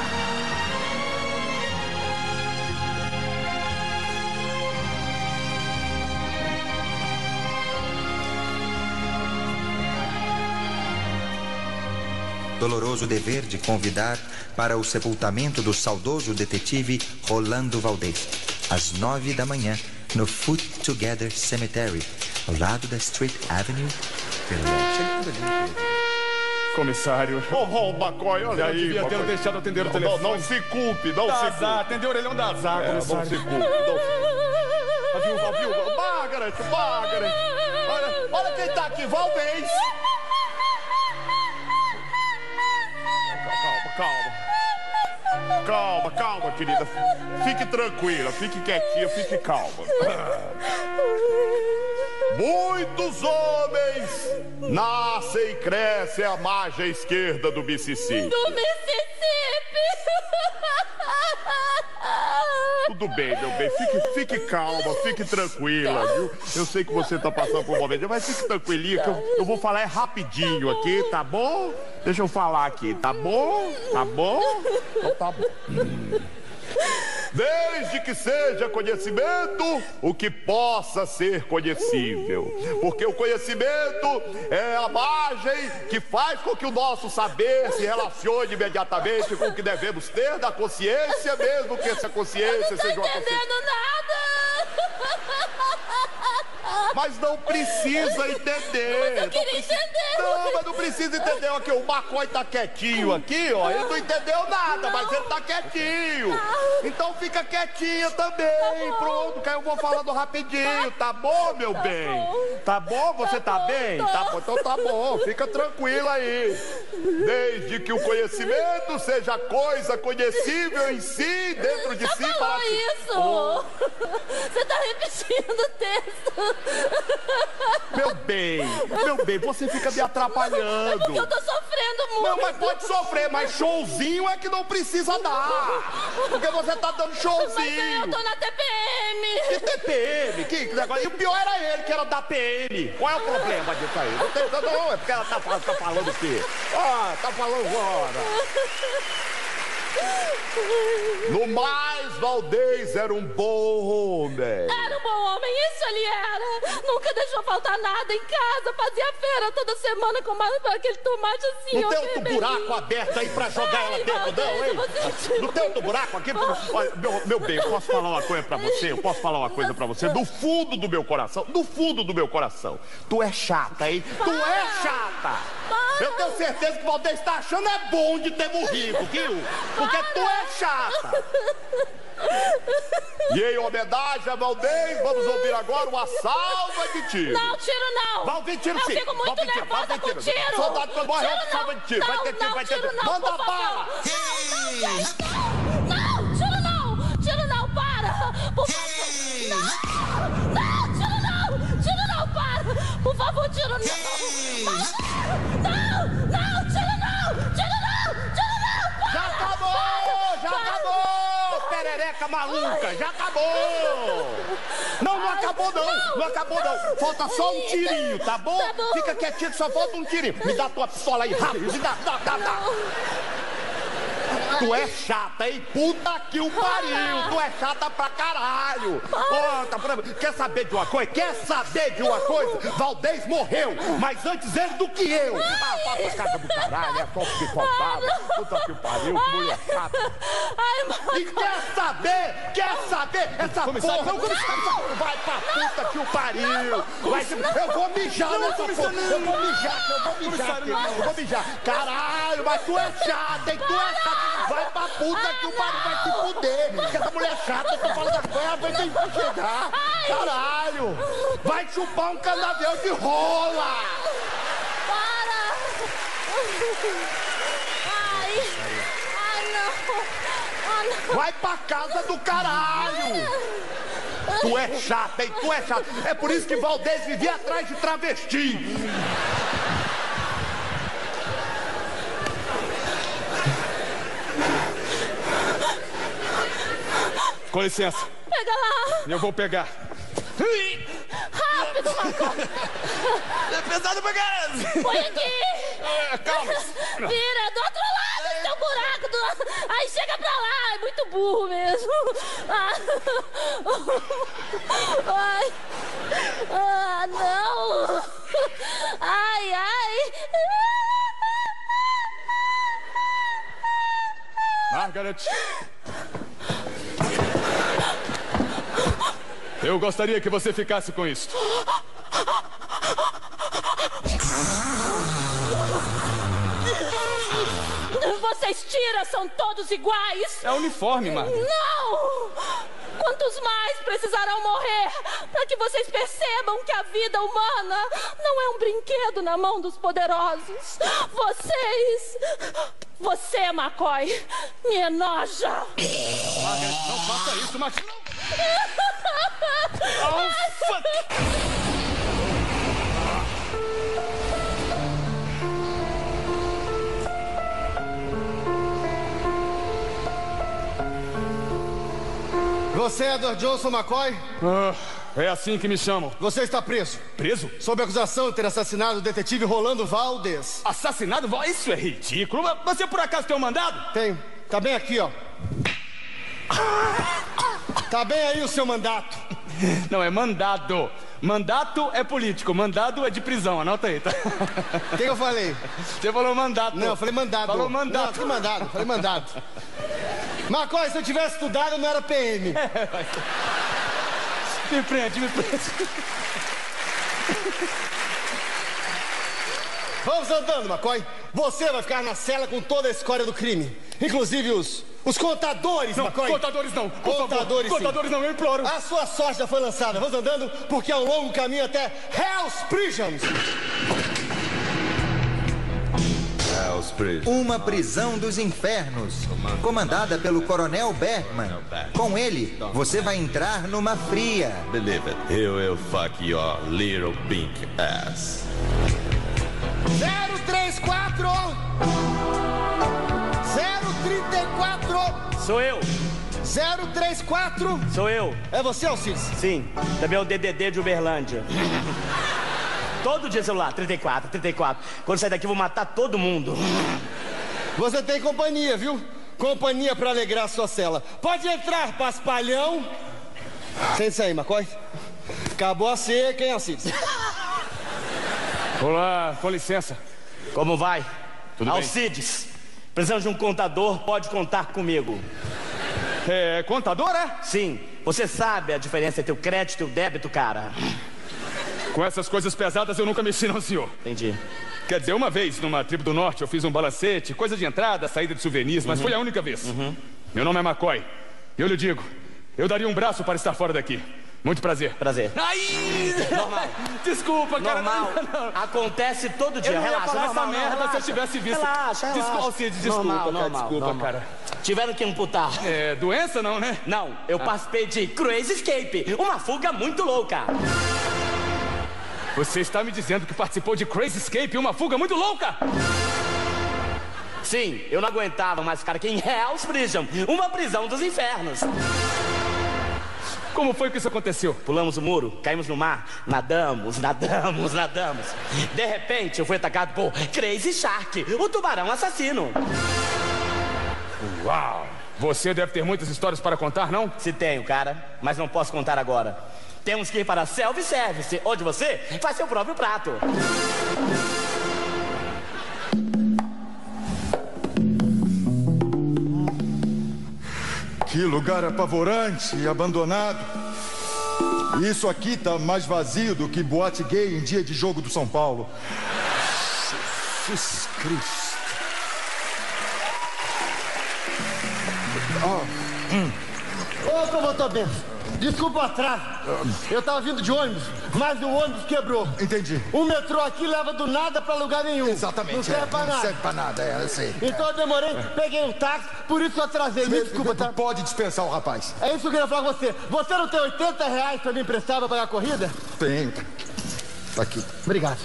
Doloroso dever de convidar para o sepultamento do saudoso detetive Rolando Valdez, às 9 da manhã, no Foot Together Cemetery, ao lado da Street Avenue. Comissário. Ô, McCoy, olha aí. Eu devia ter deixado atender o telefone. Não se culpe, não se culpe. Atender o orelhão da azar, comissário. Não se culpe, A viúva. Margaret. Olha quem tá aqui, Valdez. Calma, querida. Fique tranquila, fique quietinha, fique calma. Muitos homens nascem e crescem à margem esquerda do Mississippi. Do Mississippi! Tudo bem, meu bem. Fique calma, fique tranquila, viu? Eu sei que você tá passando por um momento, mas fique tranquilinha que eu vou falar rapidinho aqui, tá bom? Deixa eu falar aqui, tá bom? Tá bom? Então tá bom. Desde que seja conhecimento o que possa ser conhecível. Porque o conhecimento é a margem que faz com que o nosso saber se relacione imediatamente com o que devemos ter da consciência, mesmo que essa consciência seja uma consciência. Mas não precisa entender. Mas eu queria entender. Não, mas não precisa entender. Aqui, o McCoy tá quietinho aqui, ó. Ele não entendeu nada, mas ele tá quietinho. Então fica quietinha também. Pronto, que aí eu vou falando rapidinho, tá bom, meu bem? Tá bom? Você tá bem? Tá bom, então tá bom. Fica tranquila aí. Desde que o conhecimento seja coisa conhecível em si, dentro de si. Falou isso! Você tá repetindo o texto. Meu bem, você fica me atrapalhando. É porque eu tô sofrendo muito. Não, mas pode sofrer, mas showzinho é que não precisa dar. Porque você tá dando showzinho. Mas eu tô na TPM. Que TPM? Que negócio? E o pior era ele, que era da PM. Qual é o problema disso aí? Não, é porque ela tá falando o quê? Tá falando agora. No mais, Valdez era um bom homem. Era um bom homem, isso ele era. Nunca deixou faltar nada em casa. Fazia feira toda semana com aquele tomate assim. Não tem outro buraco aberto aí pra jogar ela dentro, não, hein? Não tem outro buraco aqui? Olha, meu bem, eu posso falar uma coisa pra você? Eu posso falar uma coisa pra você? Do fundo do meu coração, tu é chata, hein? Tu é chata. Eu tenho certeza que o Valdez tá achando é bom de ter morrido, viu? Porque tu é chata. E em homenagem a Valdez, vamos ouvir agora uma salva de tiro. Não, tiro não. Valdez, tiro sim. Eu fico muito nervosa com tiro. Soldado quando morre, salva de tiro. Vai ter tiro, vai ter tiro. Manda bala. Não, tiro não, para. Por favor. Não, tiro não, para. Por favor, tiro não. Não, tiro não. Já acabou. Perereca maluca, já acabou. Não acabou não. Falta só um tirinho, tá bom? Fica quietinho que só falta um tirinho. Me dá tua pistola aí, rápido. Me dá. Tu é chata, hein? Puta que o pariu! Tu é chata pra caralho! Quer saber de uma coisa? Valdez morreu, mas antes ele do que eu! Vai pra casa do caralho, é só o que faltava! Puta que o pariu, que mulher chata! E quer saber? Essa porra! Vai pra puta que o pariu! Eu vou mijar nessa porra! Eu vou mijar! Caralho, mas tu é chata, hein? Tu é chata! Vai pra puta que o pariu, vai se fuder! Porque essa mulher chata, eu tô falando das coisas, ela vai ter que chegar! Caralho! Vai chupar um canavial de rola! Para! Ai, não! Vai pra casa do caralho! Tu é chata, hein? Tu é chata! É por isso que Valdez vivia atrás de travesti! Com licença. Pega lá. Eu vou pegar. Rápido, Marco. É pesado pra caralho. Põe aqui. Calma. Vira do outro lado, esse é o buraco. Aí chega pra lá. É muito burro mesmo. Ai. Não. Ai. Margaret. Eu gostaria que você ficasse com isso. Vocês tiras são todos iguais. É uniforme, Margaret. Não! Quantos mais precisarão morrer para que vocês percebam que a vida humana não é um brinquedo na mão dos poderosos? Você, McCoy, me enoja. Margaret, não faça isso, mas não. Oh, fuck! Você é Edward Johnson McCoy? É assim que me chamam. Você está preso. Preso? Sob acusação de ter assassinado o detetive Rolando Valdez. Assassinado? Isso é ridículo. Você por acaso tem um mandado? Tenho. Tá bem aqui, ó. Tá bem aí o seu mandato. Não, é mandado. Mandato é político, mandado é de prisão, anota aí, tá? O que eu falei? Você falou mandato. Não, eu falei mandado. Falou mandato. Não, que mandado, falei mandado. McCoy, se eu tivesse estudado, eu não era PM. Me prende. Vamos andando, McCoy. Você vai ficar na cela com toda a escória do crime. Inclusive os contadores, não, McCoy. Contadores não, por contadores, favor. Contadores não, eu imploro. A sua sorte já foi lançada. Vamos andando, porque é um longo caminho até Hell's Prisons. Uma prisão dos infernos, comandada pelo Coronel Bergman. Com ele, você vai entrar numa fria. Believe it, he will fuck your little pink ass. 034 034. Sou eu. 034. Sou eu. É você, Alcides? Sim, também é o DDD de Uberlândia. Todo dia celular, 34, 34. Quando sair daqui eu vou matar todo mundo. Você tem companhia, viu? Companhia pra alegrar a sua cela. Pode entrar, paspalhão. Sente-se aí, McCoy. Acabou a seca, hein, Alcides? Olá, com licença. Como vai? Tudo bem? Alcides, precisamos de um contador, pode contar comigo. É, contador, é? Sim, você sabe a diferença entre o crédito e o débito, cara. Com essas coisas pesadas eu nunca mexi não, senhor. Entendi. Quer dizer, uma vez, numa tribo do norte, eu fiz um balancete, coisa de entrada, saída de souvenirs, mas foi a única vez. Meu nome é McCoy. Eu lhe digo, eu daria um braço para estar fora daqui. Muito prazer. Prazer. Ai! Normal. Desculpa, cara. Normal. Não. Acontece todo dia. Eu não ia Relaxa, falar normal, essa merda relaxa. se eu tivesse visto. Relaxa. Alcides, desculpa, normal, cara. normal, Desculpa, normal. cara. Tiveram que amputar. É, doença não, né? Não, eu participei de Crazy Escape, uma fuga muito louca. Você está me dizendo que participou de Crazy Escape, uma fuga muito louca? Sim, eu não aguentava mais ficar aqui em Hell's Prison, uma prisão dos infernos. Como foi que isso aconteceu? Pulamos o muro, caímos no mar, nadamos. De repente, eu fui atacado por Crazy Shark, o tubarão assassino. Uau! Você deve ter muitas histórias para contar, não? Se tenho, cara, mas não posso contar agora. Temos que ir para self-service, onde você faz seu próprio prato. Que lugar apavorante e abandonado. Isso aqui tá mais vazio do que boate gay em dia de jogo do São Paulo. Jesus Cristo. Ô, promotor Benção, desculpa o atraso. Eu tava vindo de ônibus, mas o ônibus quebrou. Entendi. O metrô aqui leva do nada pra lugar nenhum. Exatamente. Não serve pra nada. Não serve pra nada, eu sei. Então eu demorei, peguei um táxi, por isso eu atrasei. Me desculpa, tá? Pode dispensar o rapaz. É isso que eu queria falar com você. Você não tem R$80 pra me emprestar pra pagar a corrida? Tenho. Tá aqui. Obrigado.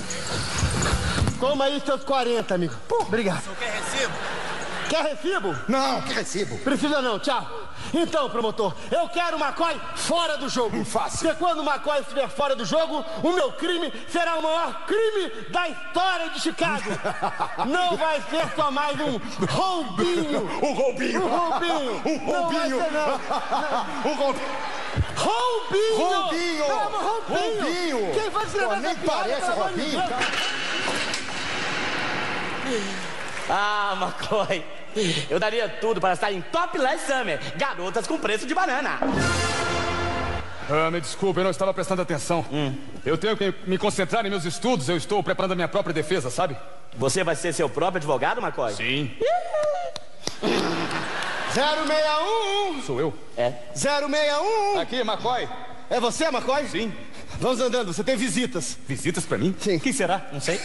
Toma aí seus 40, amigo. Obrigado. Você quer recibo? Quer recibo? Não, que recibo. Precisa não, tchau. Então, promotor, eu quero o McCoy fora do jogo. Fácil. Porque quando o McCoy estiver fora do jogo, o meu crime será o maior crime da história de Chicago. Não vai ser só mais um roubinho. Um roubinho. Um roubinho. Não vai ser, não. Um roubinho. Roubinho. Roubinho. Roubinho. Quem vai escrever essa nem piada, parece pelo amor de Robinho. Deus? Ah, McCoy, eu daria tudo para estar em Topless Summer, garotas com preço de banana. Ah, me desculpe, eu não estava prestando atenção. Eu tenho que me concentrar em meus estudos, eu estou preparando a minha própria defesa, sabe? Você vai ser seu próprio advogado, McCoy? Sim. 061. Sou eu. É. 061. Aqui, McCoy. É você, McCoy? Sim. Vamos andando, você tem visitas. Visitas pra mim? Sim. Quem será? Não sei.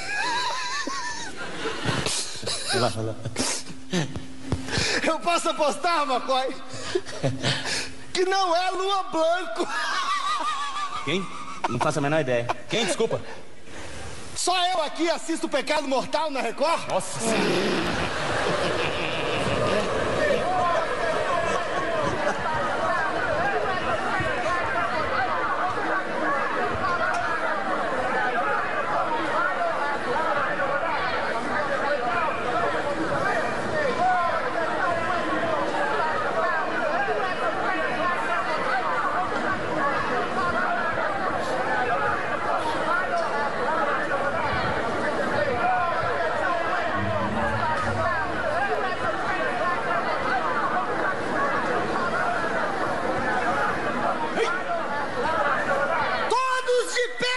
Eu posso apostar, McCoy, que não é Lua Blanco. Quem? Não faço a menor ideia. Quem? Desculpa. Só eu aqui assisto o Pecado Mortal na Record? Nossa Senhora. Todos de pé!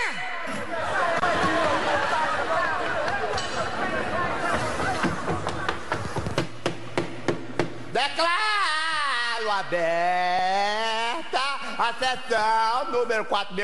Declaro aberta a a sessão número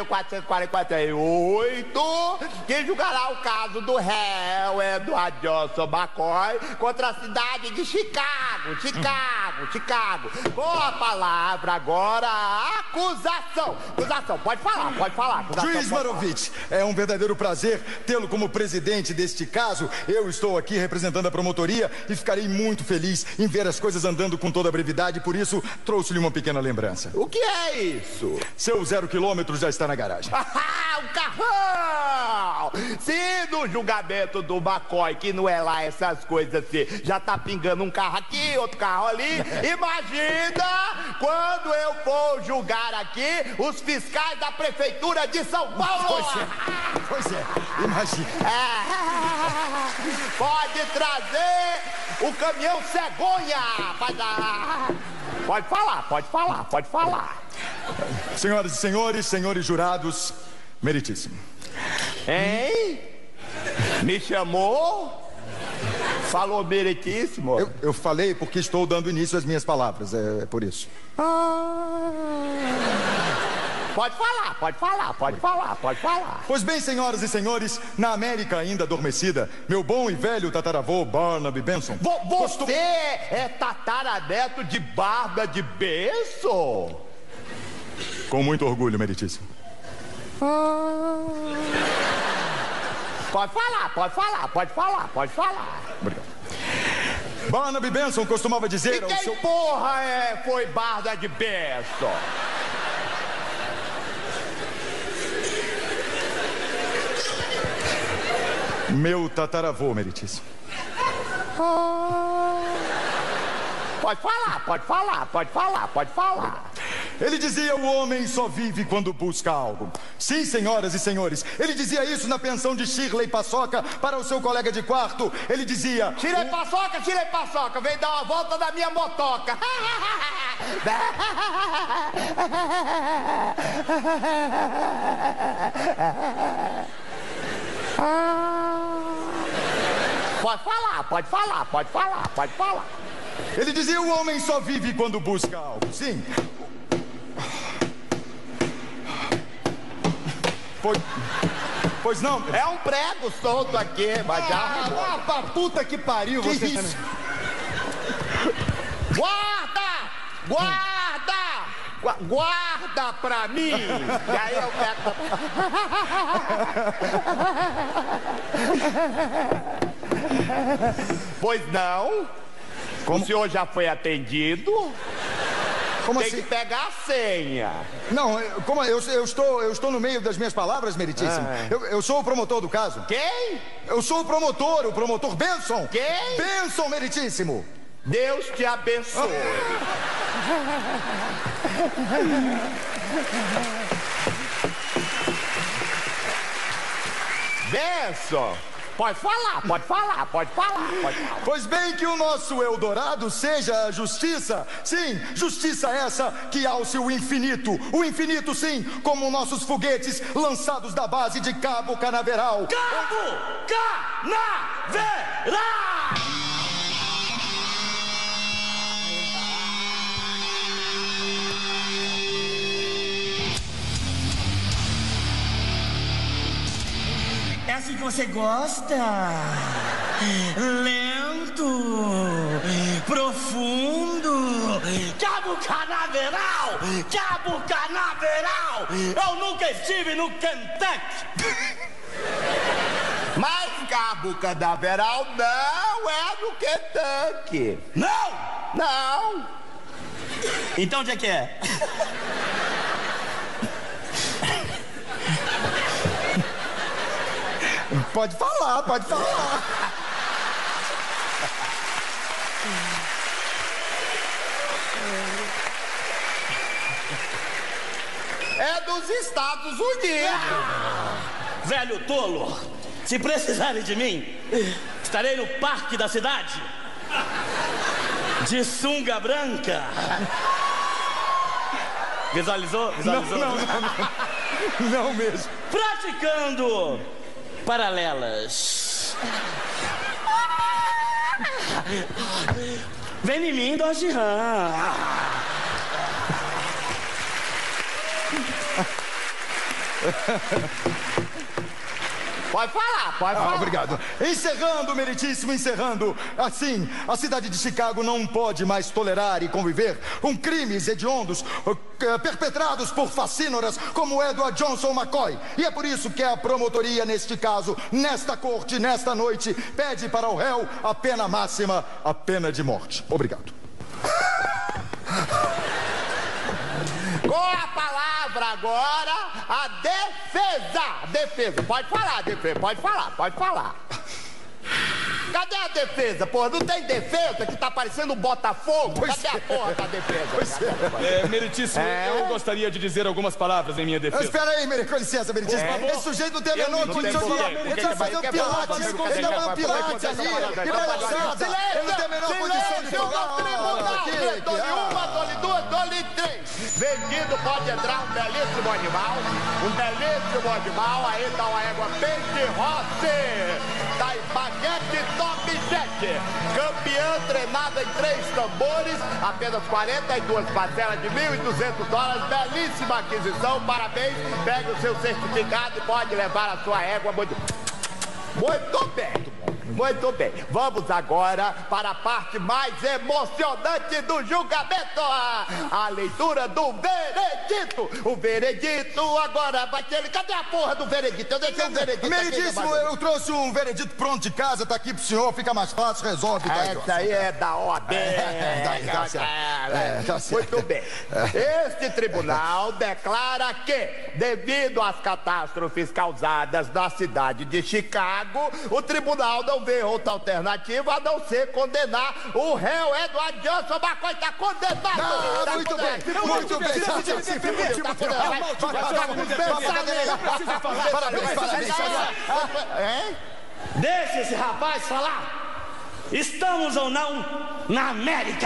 4.448, que julgará o caso do réu Edward Johnson McCoy contra a cidade de Chicago. Com a palavra agora, a acusação. Acusação, pode falar. Acusação, Juiz Marovitch, é um verdadeiro prazer tê-lo como presidente deste caso. Eu estou aqui representando a promotoria e ficarei muito feliz em ver as coisas andando com toda a brevidade, por isso trouxe-lhe uma pequena lembrança. O que é isso? Seu 0 km já está na garagem. Um carrão! Se no julgamento do McCoy, que não é lá essas coisas assim, já tá pingando um carro aqui, outro carro ali, imagina quando eu for julgar aqui os fiscais da Prefeitura de São Paulo! Pois é, imagina. Pode trazer o caminhão cegonha! Pode falar. Senhoras e senhores jurados, meritíssimo. Hein? Me chamou? Falou meritíssimo? Eu falei porque estou dando início às minhas palavras, é por isso. Pode falar. Pois bem, senhoras e senhores, na América ainda adormecida, meu bom e velho tataravô Barnaby Benson... Você é tataraneto de Barba de Benson? Com muito orgulho, meritíssimo. Pode falar. Obrigado. Barnaby Benson costumava dizer... E quem foi Barba de Benson? Meu tataravô, meritíssimo. Pode falar. Ele dizia: o homem só vive quando busca algo. Sim, senhoras e senhores, ele dizia isso na pensão de Shirley Paçoca para o seu colega de quarto. Ele dizia: Shirley Paçoca, vem dar uma volta na minha motoca. Pode falar. Ele dizia: o homem só vive quando busca algo. Sim. Pois não. É um prego solto aqui, mas já... pra puta que pariu, que você isso? Guarda pra mim! E aí eu pego... Pois não? Como? O senhor já foi atendido? Como tem assim? Que pegar a senha. Não, eu estou no meio das minhas palavras, meritíssimo. Eu sou o promotor do caso. Quem? Eu sou o promotor Benson. Quem? Benson, meritíssimo. Deus te abençoe. Benson. Pode falar. Pois bem, que o nosso Eldorado seja a justiça. Sim, justiça essa que alce o infinito. O infinito, sim, como nossos foguetes lançados da base de Cabo Canaveral. Cabo Canaveral! É assim que você gosta? Lento, profundo. Cabo Canaveral! Eu nunca estive no Kentucky. Mas Cabo Canaveral não é no Kentucky. Não! Então onde é que é? Pode falar. É dos Estados Unidos. Velho tolo, se precisarem de mim, estarei no parque da cidade, de sunga branca. Visualizou? Não mesmo. Praticando paralelas. Vem em mim, Dodge Ram. Pode falar, pode falar. Obrigado. Encerrando, meritíssimo, encerrando. Assim, a cidade de Chicago não pode mais tolerar e conviver com crimes hediondos perpetrados por fascínoras como Edward Johnson McCoy. E é por isso que a promotoria, neste caso, nesta corte, nesta noite, pede para o réu a pena máxima, a pena de morte. Obrigado. Com a palavra agora, a defesa. Defesa, pode falar, defesa, pode falar. Cadê a defesa, porra? Não tem defesa que tá parecendo um Botafogo? Cadê a porra da defesa? Meritíssimo, eu gostaria de dizer algumas palavras em minha defesa. Espera aí, com licença, meritíssimo. Esse sujeito não tem a menor condição de... Ele tá fazendo pilates ali, e palhaçada. Ele não tem a menor condição de falar. Dole uma, dole duas, dole três. Vendido pode entrar um belíssimo animal. Aí tá uma égua Pente Rossi. Tá em paquete top 7. Campeã treinada em 3 tambores. Apenas 42 parcelas de $1.200. Belíssima aquisição, parabéns. Pegue o seu certificado e pode levar a sua égua muito bem. Muito bem, vamos agora para a parte mais emocionante do julgamento, a leitura do veredito. O veredito agora vai ter... Cadê a porra do veredito? Eu deixei o veredito. Meritíssimo, eu trouxe um veredito pronto de casa, tá aqui pro senhor, fica mais fácil, resolve. Essa aí é da OAB. Muito bem. Este tribunal declara que, devido às catástrofes causadas na cidade de Chicago, o tribunal não vê outra alternativa a não ser condenar o réu Edward Johnson McCoy. Tá condenado! Muito bem. Deixa esse rapaz falar. Estamos ou não na América?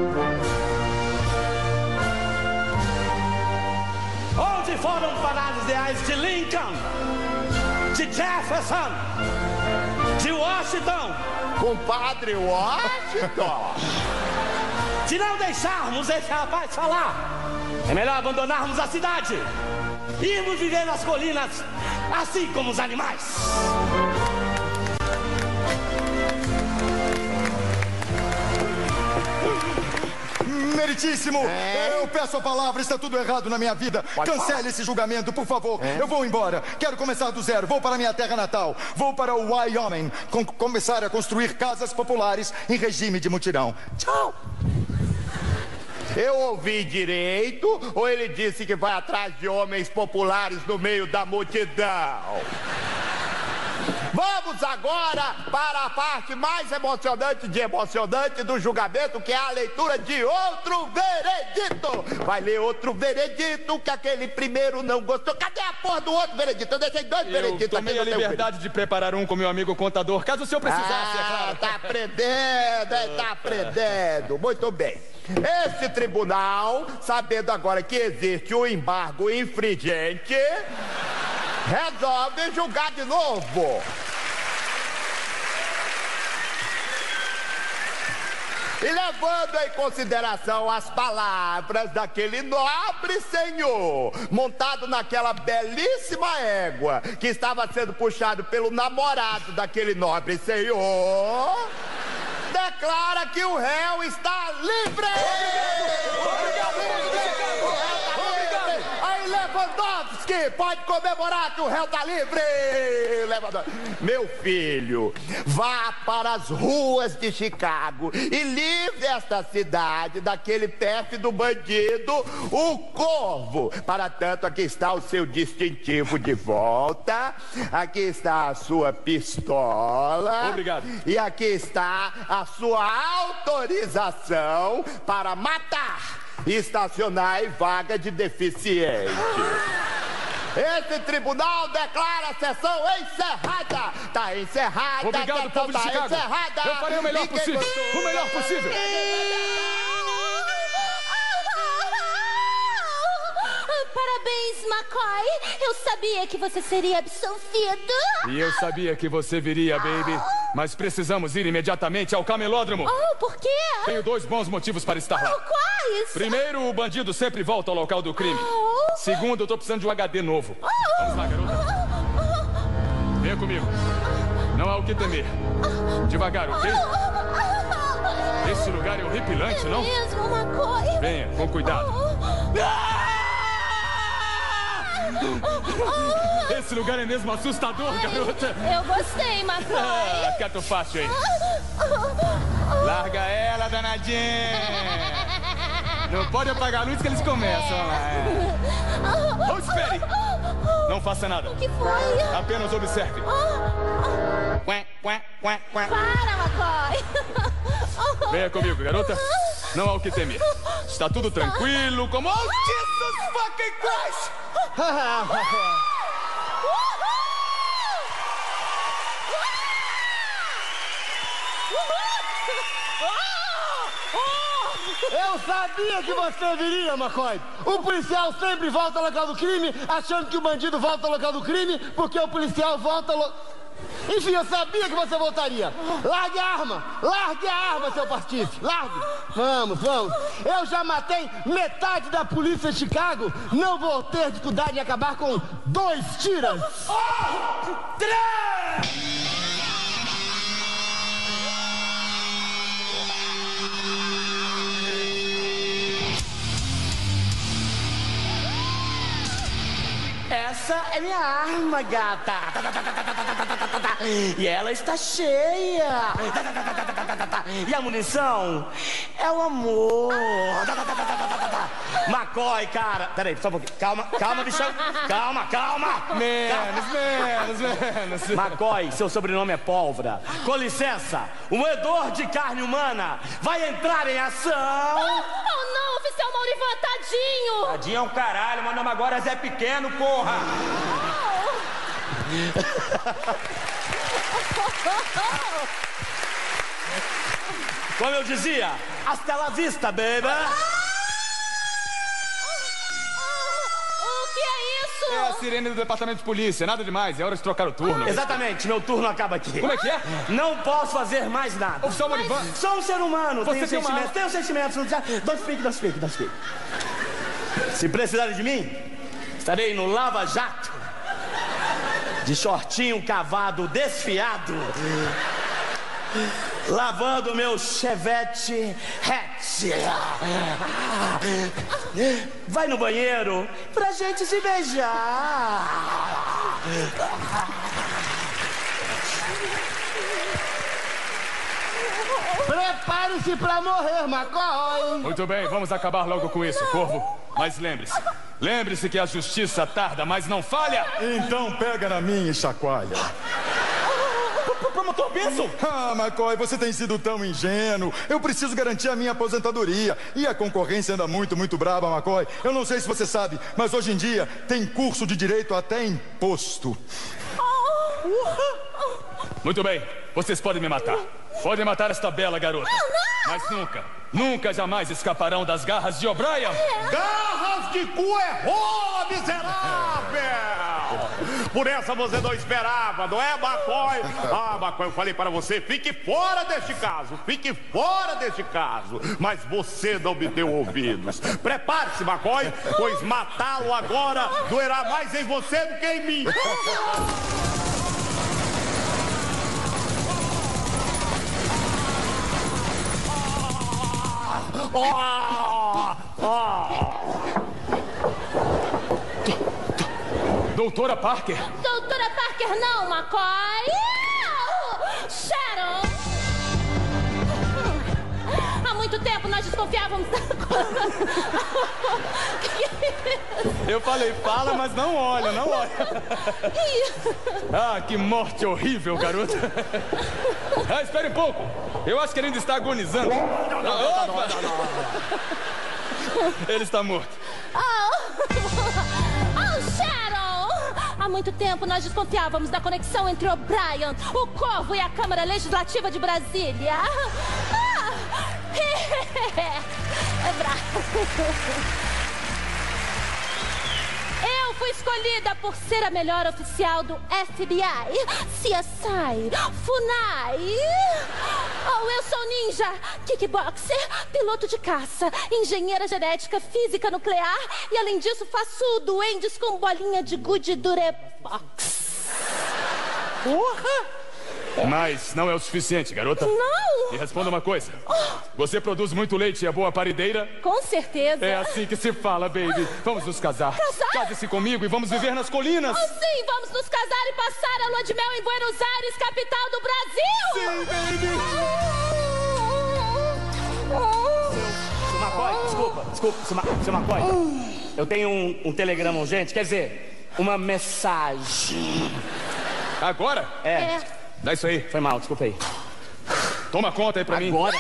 Onde foram parados os ideais de Lincoln, de Jefferson, de Washington? Compadre Washington! Se não deixarmos esse rapaz falar, é melhor abandonarmos a cidade e irmos viver nas colinas, assim como os animais. Meritíssimo, eu peço a palavra, está tudo errado na minha vida. Cancele esse julgamento, por favor. Eu vou embora, quero começar do zero. Vou para minha terra natal, vou para o Wyoming, começar a construir casas populares em regime de mutirão. Tchau. Eu ouvi direito ou ele disse que vai atrás de homens populares no meio da multidão? Vamos agora para a parte mais emocionante do julgamento, que é a leitura de outro veredito. Vai ler outro veredito que aquele primeiro não gostou. Cadê a porra do outro veredito? Eu deixei 2 vereditos aqui. Eu tomei a liberdade de preparar um com meu amigo contador, caso o senhor precisasse, é claro. Tá aprendendo. Muito bem. Este tribunal, sabendo agora que existe um embargo infringente, resolve julgar de novo. E levando em consideração as palavras daquele nobre senhor, montado naquela belíssima égua, que estava sendo puxado pelo namorado daquele nobre senhor, declara que o réu está livre! Aí, Lewandowski, pode comemorar que o réu está livre! Meu filho, vá para as ruas de Chicago e livre esta cidade daquele pérfido bandido, o Corvo. Para tanto, aqui está o seu distintivo de volta, aqui está a sua pistola. Obrigado. E aqui está a sua autorização para matar e estacionar em vaga de deficiente. Esse tribunal declara a sessão encerrada. Tá encerrada. Obrigado, povo de Chicago. Encerrada. Eu farei o melhor possível. O melhor possível. Parabéns, McCoy. Eu sabia que você seria absolvido. E eu sabia que você viria, baby. Mas precisamos ir imediatamente ao camelódromo. Oh, por quê? Tenho 2 bons motivos para estar lá. Quais? Primeiro, o bandido sempre volta ao local do crime. Segundo, eu tô precisando de um HD novo. Vamos lá, garota. Venha comigo. Não há o que temer. Devagar, ok? Esse lugar é horripilante, não? É mesmo, McCoy. Venha, com cuidado. Esse lugar é mesmo assustador, garota. Eu gostei, McCoy. Cato fácil aí. Larga ela, danadinha. Não pode apagar a luz que eles começam lá. Oh, espere. Não faça nada. O que foi? Apenas observe. Para, McCoy. Venha comigo, garota. Não há o que temer. Está tudo tranquilo, como... Oh, Jesus fucking Christ! Eu sabia que você viria, McCoy. O policial sempre volta ao local do crime, achando que o bandido volta ao local do crime, porque o policial volta ao... Enfim, eu sabia que você voltaria. Largue a arma, seu partice. Largue. Vamos. Eu já matei metade da polícia de Chicago. Não vou ter dificuldade em acabar com 2 tiras. 3! Essa é minha arma, gata. E ela está cheia. E a munição é o amor. McCoy, cara. Peraí, só um pouquinho. Calma, bichão. Calma. Menos. McCoy, seu sobrenome é Pólvora. Com licença, o moedor de carne humana vai entrar em ação. Oh, não, oficial Maurivan, tadinho. Tadinho é um caralho, meu nome agora é Zé Pequeno, porra. Como eu dizia, hasta la vista, baby. O que é isso? É a sirene do departamento de polícia, nada demais, é hora de trocar o turno. Exatamente, meu turno acaba aqui. Como é que é? Não posso fazer mais nada. Oficial Maurivan. Sou um ser humano, Você tenho sentimentos. Don't speak. Se precisarem de mim, estarei no Lava Jato, de shortinho cavado, desfiado, lavando meu Chevette hatch. Vai no banheiro pra gente se beijar. Prepare-se pra morrer, McCoy. Muito bem, vamos acabar logo com isso, Corvo. Mas lembre-se que a justiça tarda, mas não falha. Então pega na minha e chacoalha. Promotor Benson! Ah, McCoy, você tem sido tão ingênuo. Eu preciso garantir a minha aposentadoria. E a concorrência anda muito braba, McCoy. Eu não sei se você sabe, mas hoje em dia tem curso de direito até imposto. Muito bem, vocês podem me matar. Podem matar esta bela garota. Mas nunca jamais escaparão das garras de O'Brien. Garras de cu é rola, miserável! Por essa você não esperava, não é, McCoy? Ah, McCoy, eu falei para você, fique fora deste caso. Mas você não me deu ouvidos. Prepare-se, McCoy, pois matá-lo agora doerá mais em você do que em mim. Doutora Parker? Doutora Parker não, McCoy. Sharon! Há muito tempo nós desconfiávamos da... Eu falei, fala, mas não olha. Ah, que morte horrível, garota. Ah, espere um pouco. Eu acho que ele ainda está agonizando. Opa! Ele está morto. Sharon! Há muito tempo nós desconfiávamos da conexão entre O'Brien, o Corvo e a Câmara Legislativa de Brasília. É bravo. Eu fui escolhida por ser a melhor oficial do FBI, CSI, FUNAI. Oh, eu sou ninja, kickboxer, piloto de caça, engenheira genética, física nuclear e, além disso, faço duendes com bolinha de gude Durepox. Porra! Mas não é o suficiente, garota. Não! Me responda uma coisa. Você produz muito leite e é boa parideira? Com certeza. É assim que se fala, baby. Vamos nos casar. Casar? Case-se comigo e vamos viver nas colinas. Oh, sim, vamos nos casar e passar a lua de mel em Buenos Aires, capital do Brasil! Sim, baby! Seu McCoy, desculpa, seu McCoy. Eu tenho um telegrama urgente, quer dizer, uma mensagem. Agora? É. Dá isso aí. Foi mal, desculpa aí. Toma conta aí pra mim. Agora?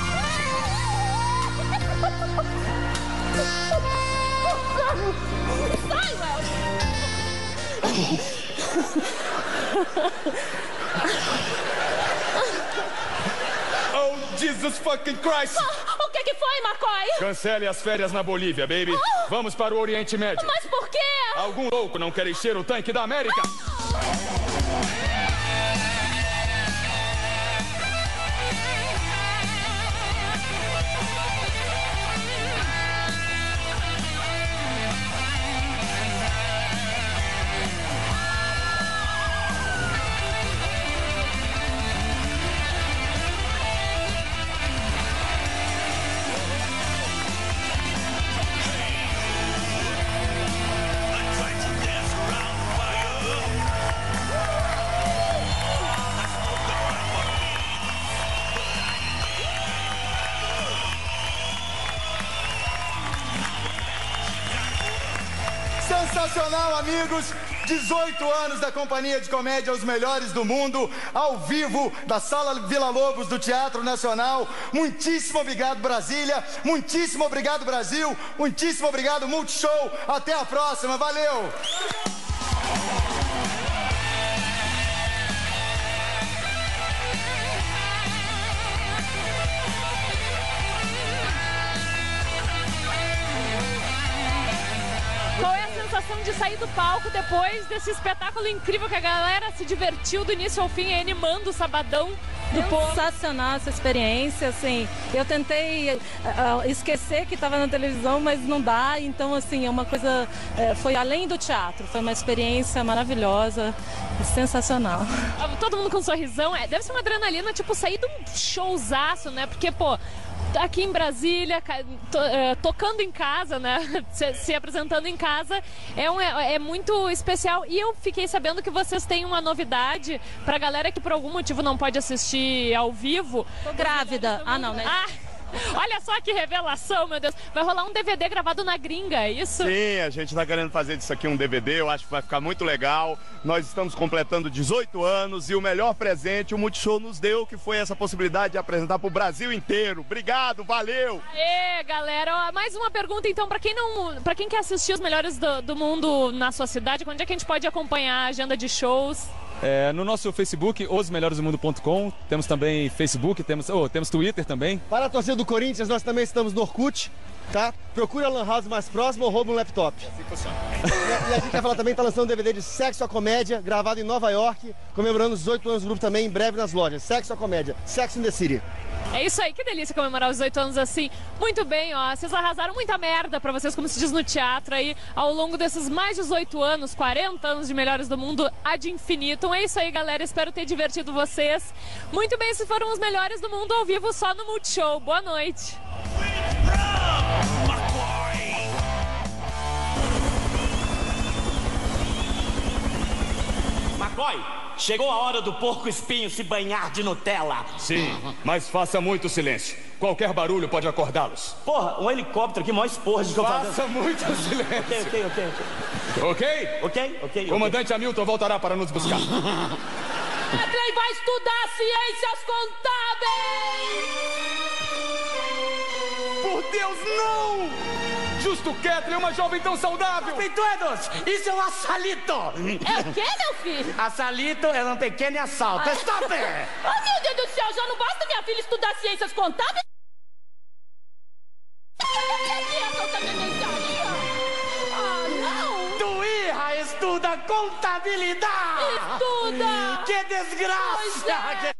Sai, Welch! Oh, Jesus fucking Christ! O que foi, McCoy? Cancele as férias na Bolívia, baby. Vamos para o Oriente Médio. Mas por quê? Algum louco não quer encher o tanque da América? Sensacional, amigos! 18 anos da Companhia de Comédia Os Melhores do Mundo, ao vivo da Sala Vila Lobos do Teatro Nacional. Muitíssimo obrigado, Brasília. Muitíssimo obrigado, Brasil. Muitíssimo obrigado, Multishow. Até a próxima. Valeu! Qual é a sensação de sair do palco depois desse espetáculo incrível que a galera se divertiu do início ao fim, animando o sabadão do povo? Sensacional essa experiência, assim. Eu tentei esquecer que estava na televisão, mas não dá. Então, assim, é uma coisa... foi além do teatro. Foi uma experiência maravilhosa, sensacional. Todo mundo com um sorrisão. Deve ser uma adrenalina, tipo, sair de um showzaço, né? Porque, pô... aqui em Brasília, tocando em casa, né? Se apresentando em casa, é muito especial. E eu fiquei sabendo que vocês têm uma novidade pra galera que por algum motivo não pode assistir ao vivo. Tô grávida. Ah, não, né? Olha só que revelação, meu Deus. Vai rolar um DVD gravado na gringa, é isso? Sim, a gente tá querendo fazer disso aqui um DVD, eu acho que vai ficar muito legal. Nós estamos completando 18 anos e o melhor presente o Multishow nos deu, que foi essa possibilidade de apresentar pro Brasil inteiro. Obrigado, valeu! Aê, galera. Ó, mais uma pergunta, então, pra quem quer assistir os melhores do mundo na sua cidade, onde é que a gente pode acompanhar a agenda de shows? No nosso Facebook, osmelhoresdomundo.com, temos também Facebook, temos Twitter também. Para a torcida do Corinthians, nós também estamos no Orkut, tá? Procure a Lan House mais próxima ou rouba um laptop. Assim funciona. E a gente quer falar também, tá lançando um DVD de Sexo a Comédia, gravado em Nova York, comemorando os 18 anos do grupo também, em breve nas lojas. Sexo a Comédia, Sex in the City. É isso aí, que delícia comemorar os 18 anos assim. Muito bem, ó, vocês arrasaram muita merda pra vocês, como se diz no teatro aí, ao longo desses mais 18 anos, 40 anos de Melhores do Mundo ad infinitum. É isso aí, galera, espero ter divertido vocês. Muito bem, esses foram os Melhores do Mundo ao vivo só no Multishow. Boa noite. McCoy, chegou a hora do porco espinho se banhar de Nutella. Sim, mas faça muito silêncio. Qualquer barulho pode acordá-los. Porra, um helicóptero aqui, maior esporra de que eu faço. Faça muito silêncio. Ok? Comandante Hamilton voltará para nos buscar. Kathleen vai estudar ciências contábeis! Por Deus, não! Justo Kathleen, uma jovem tão saudável! Pituedos, isso é um assalito! É o quê, meu filho? Assalito é um pequeno assalto. Stop! Oh, meu Deus do céu, já não basta minha filha estudar ciências contábeis? Tu irra Contabilidade! Estuda! Que desgraça!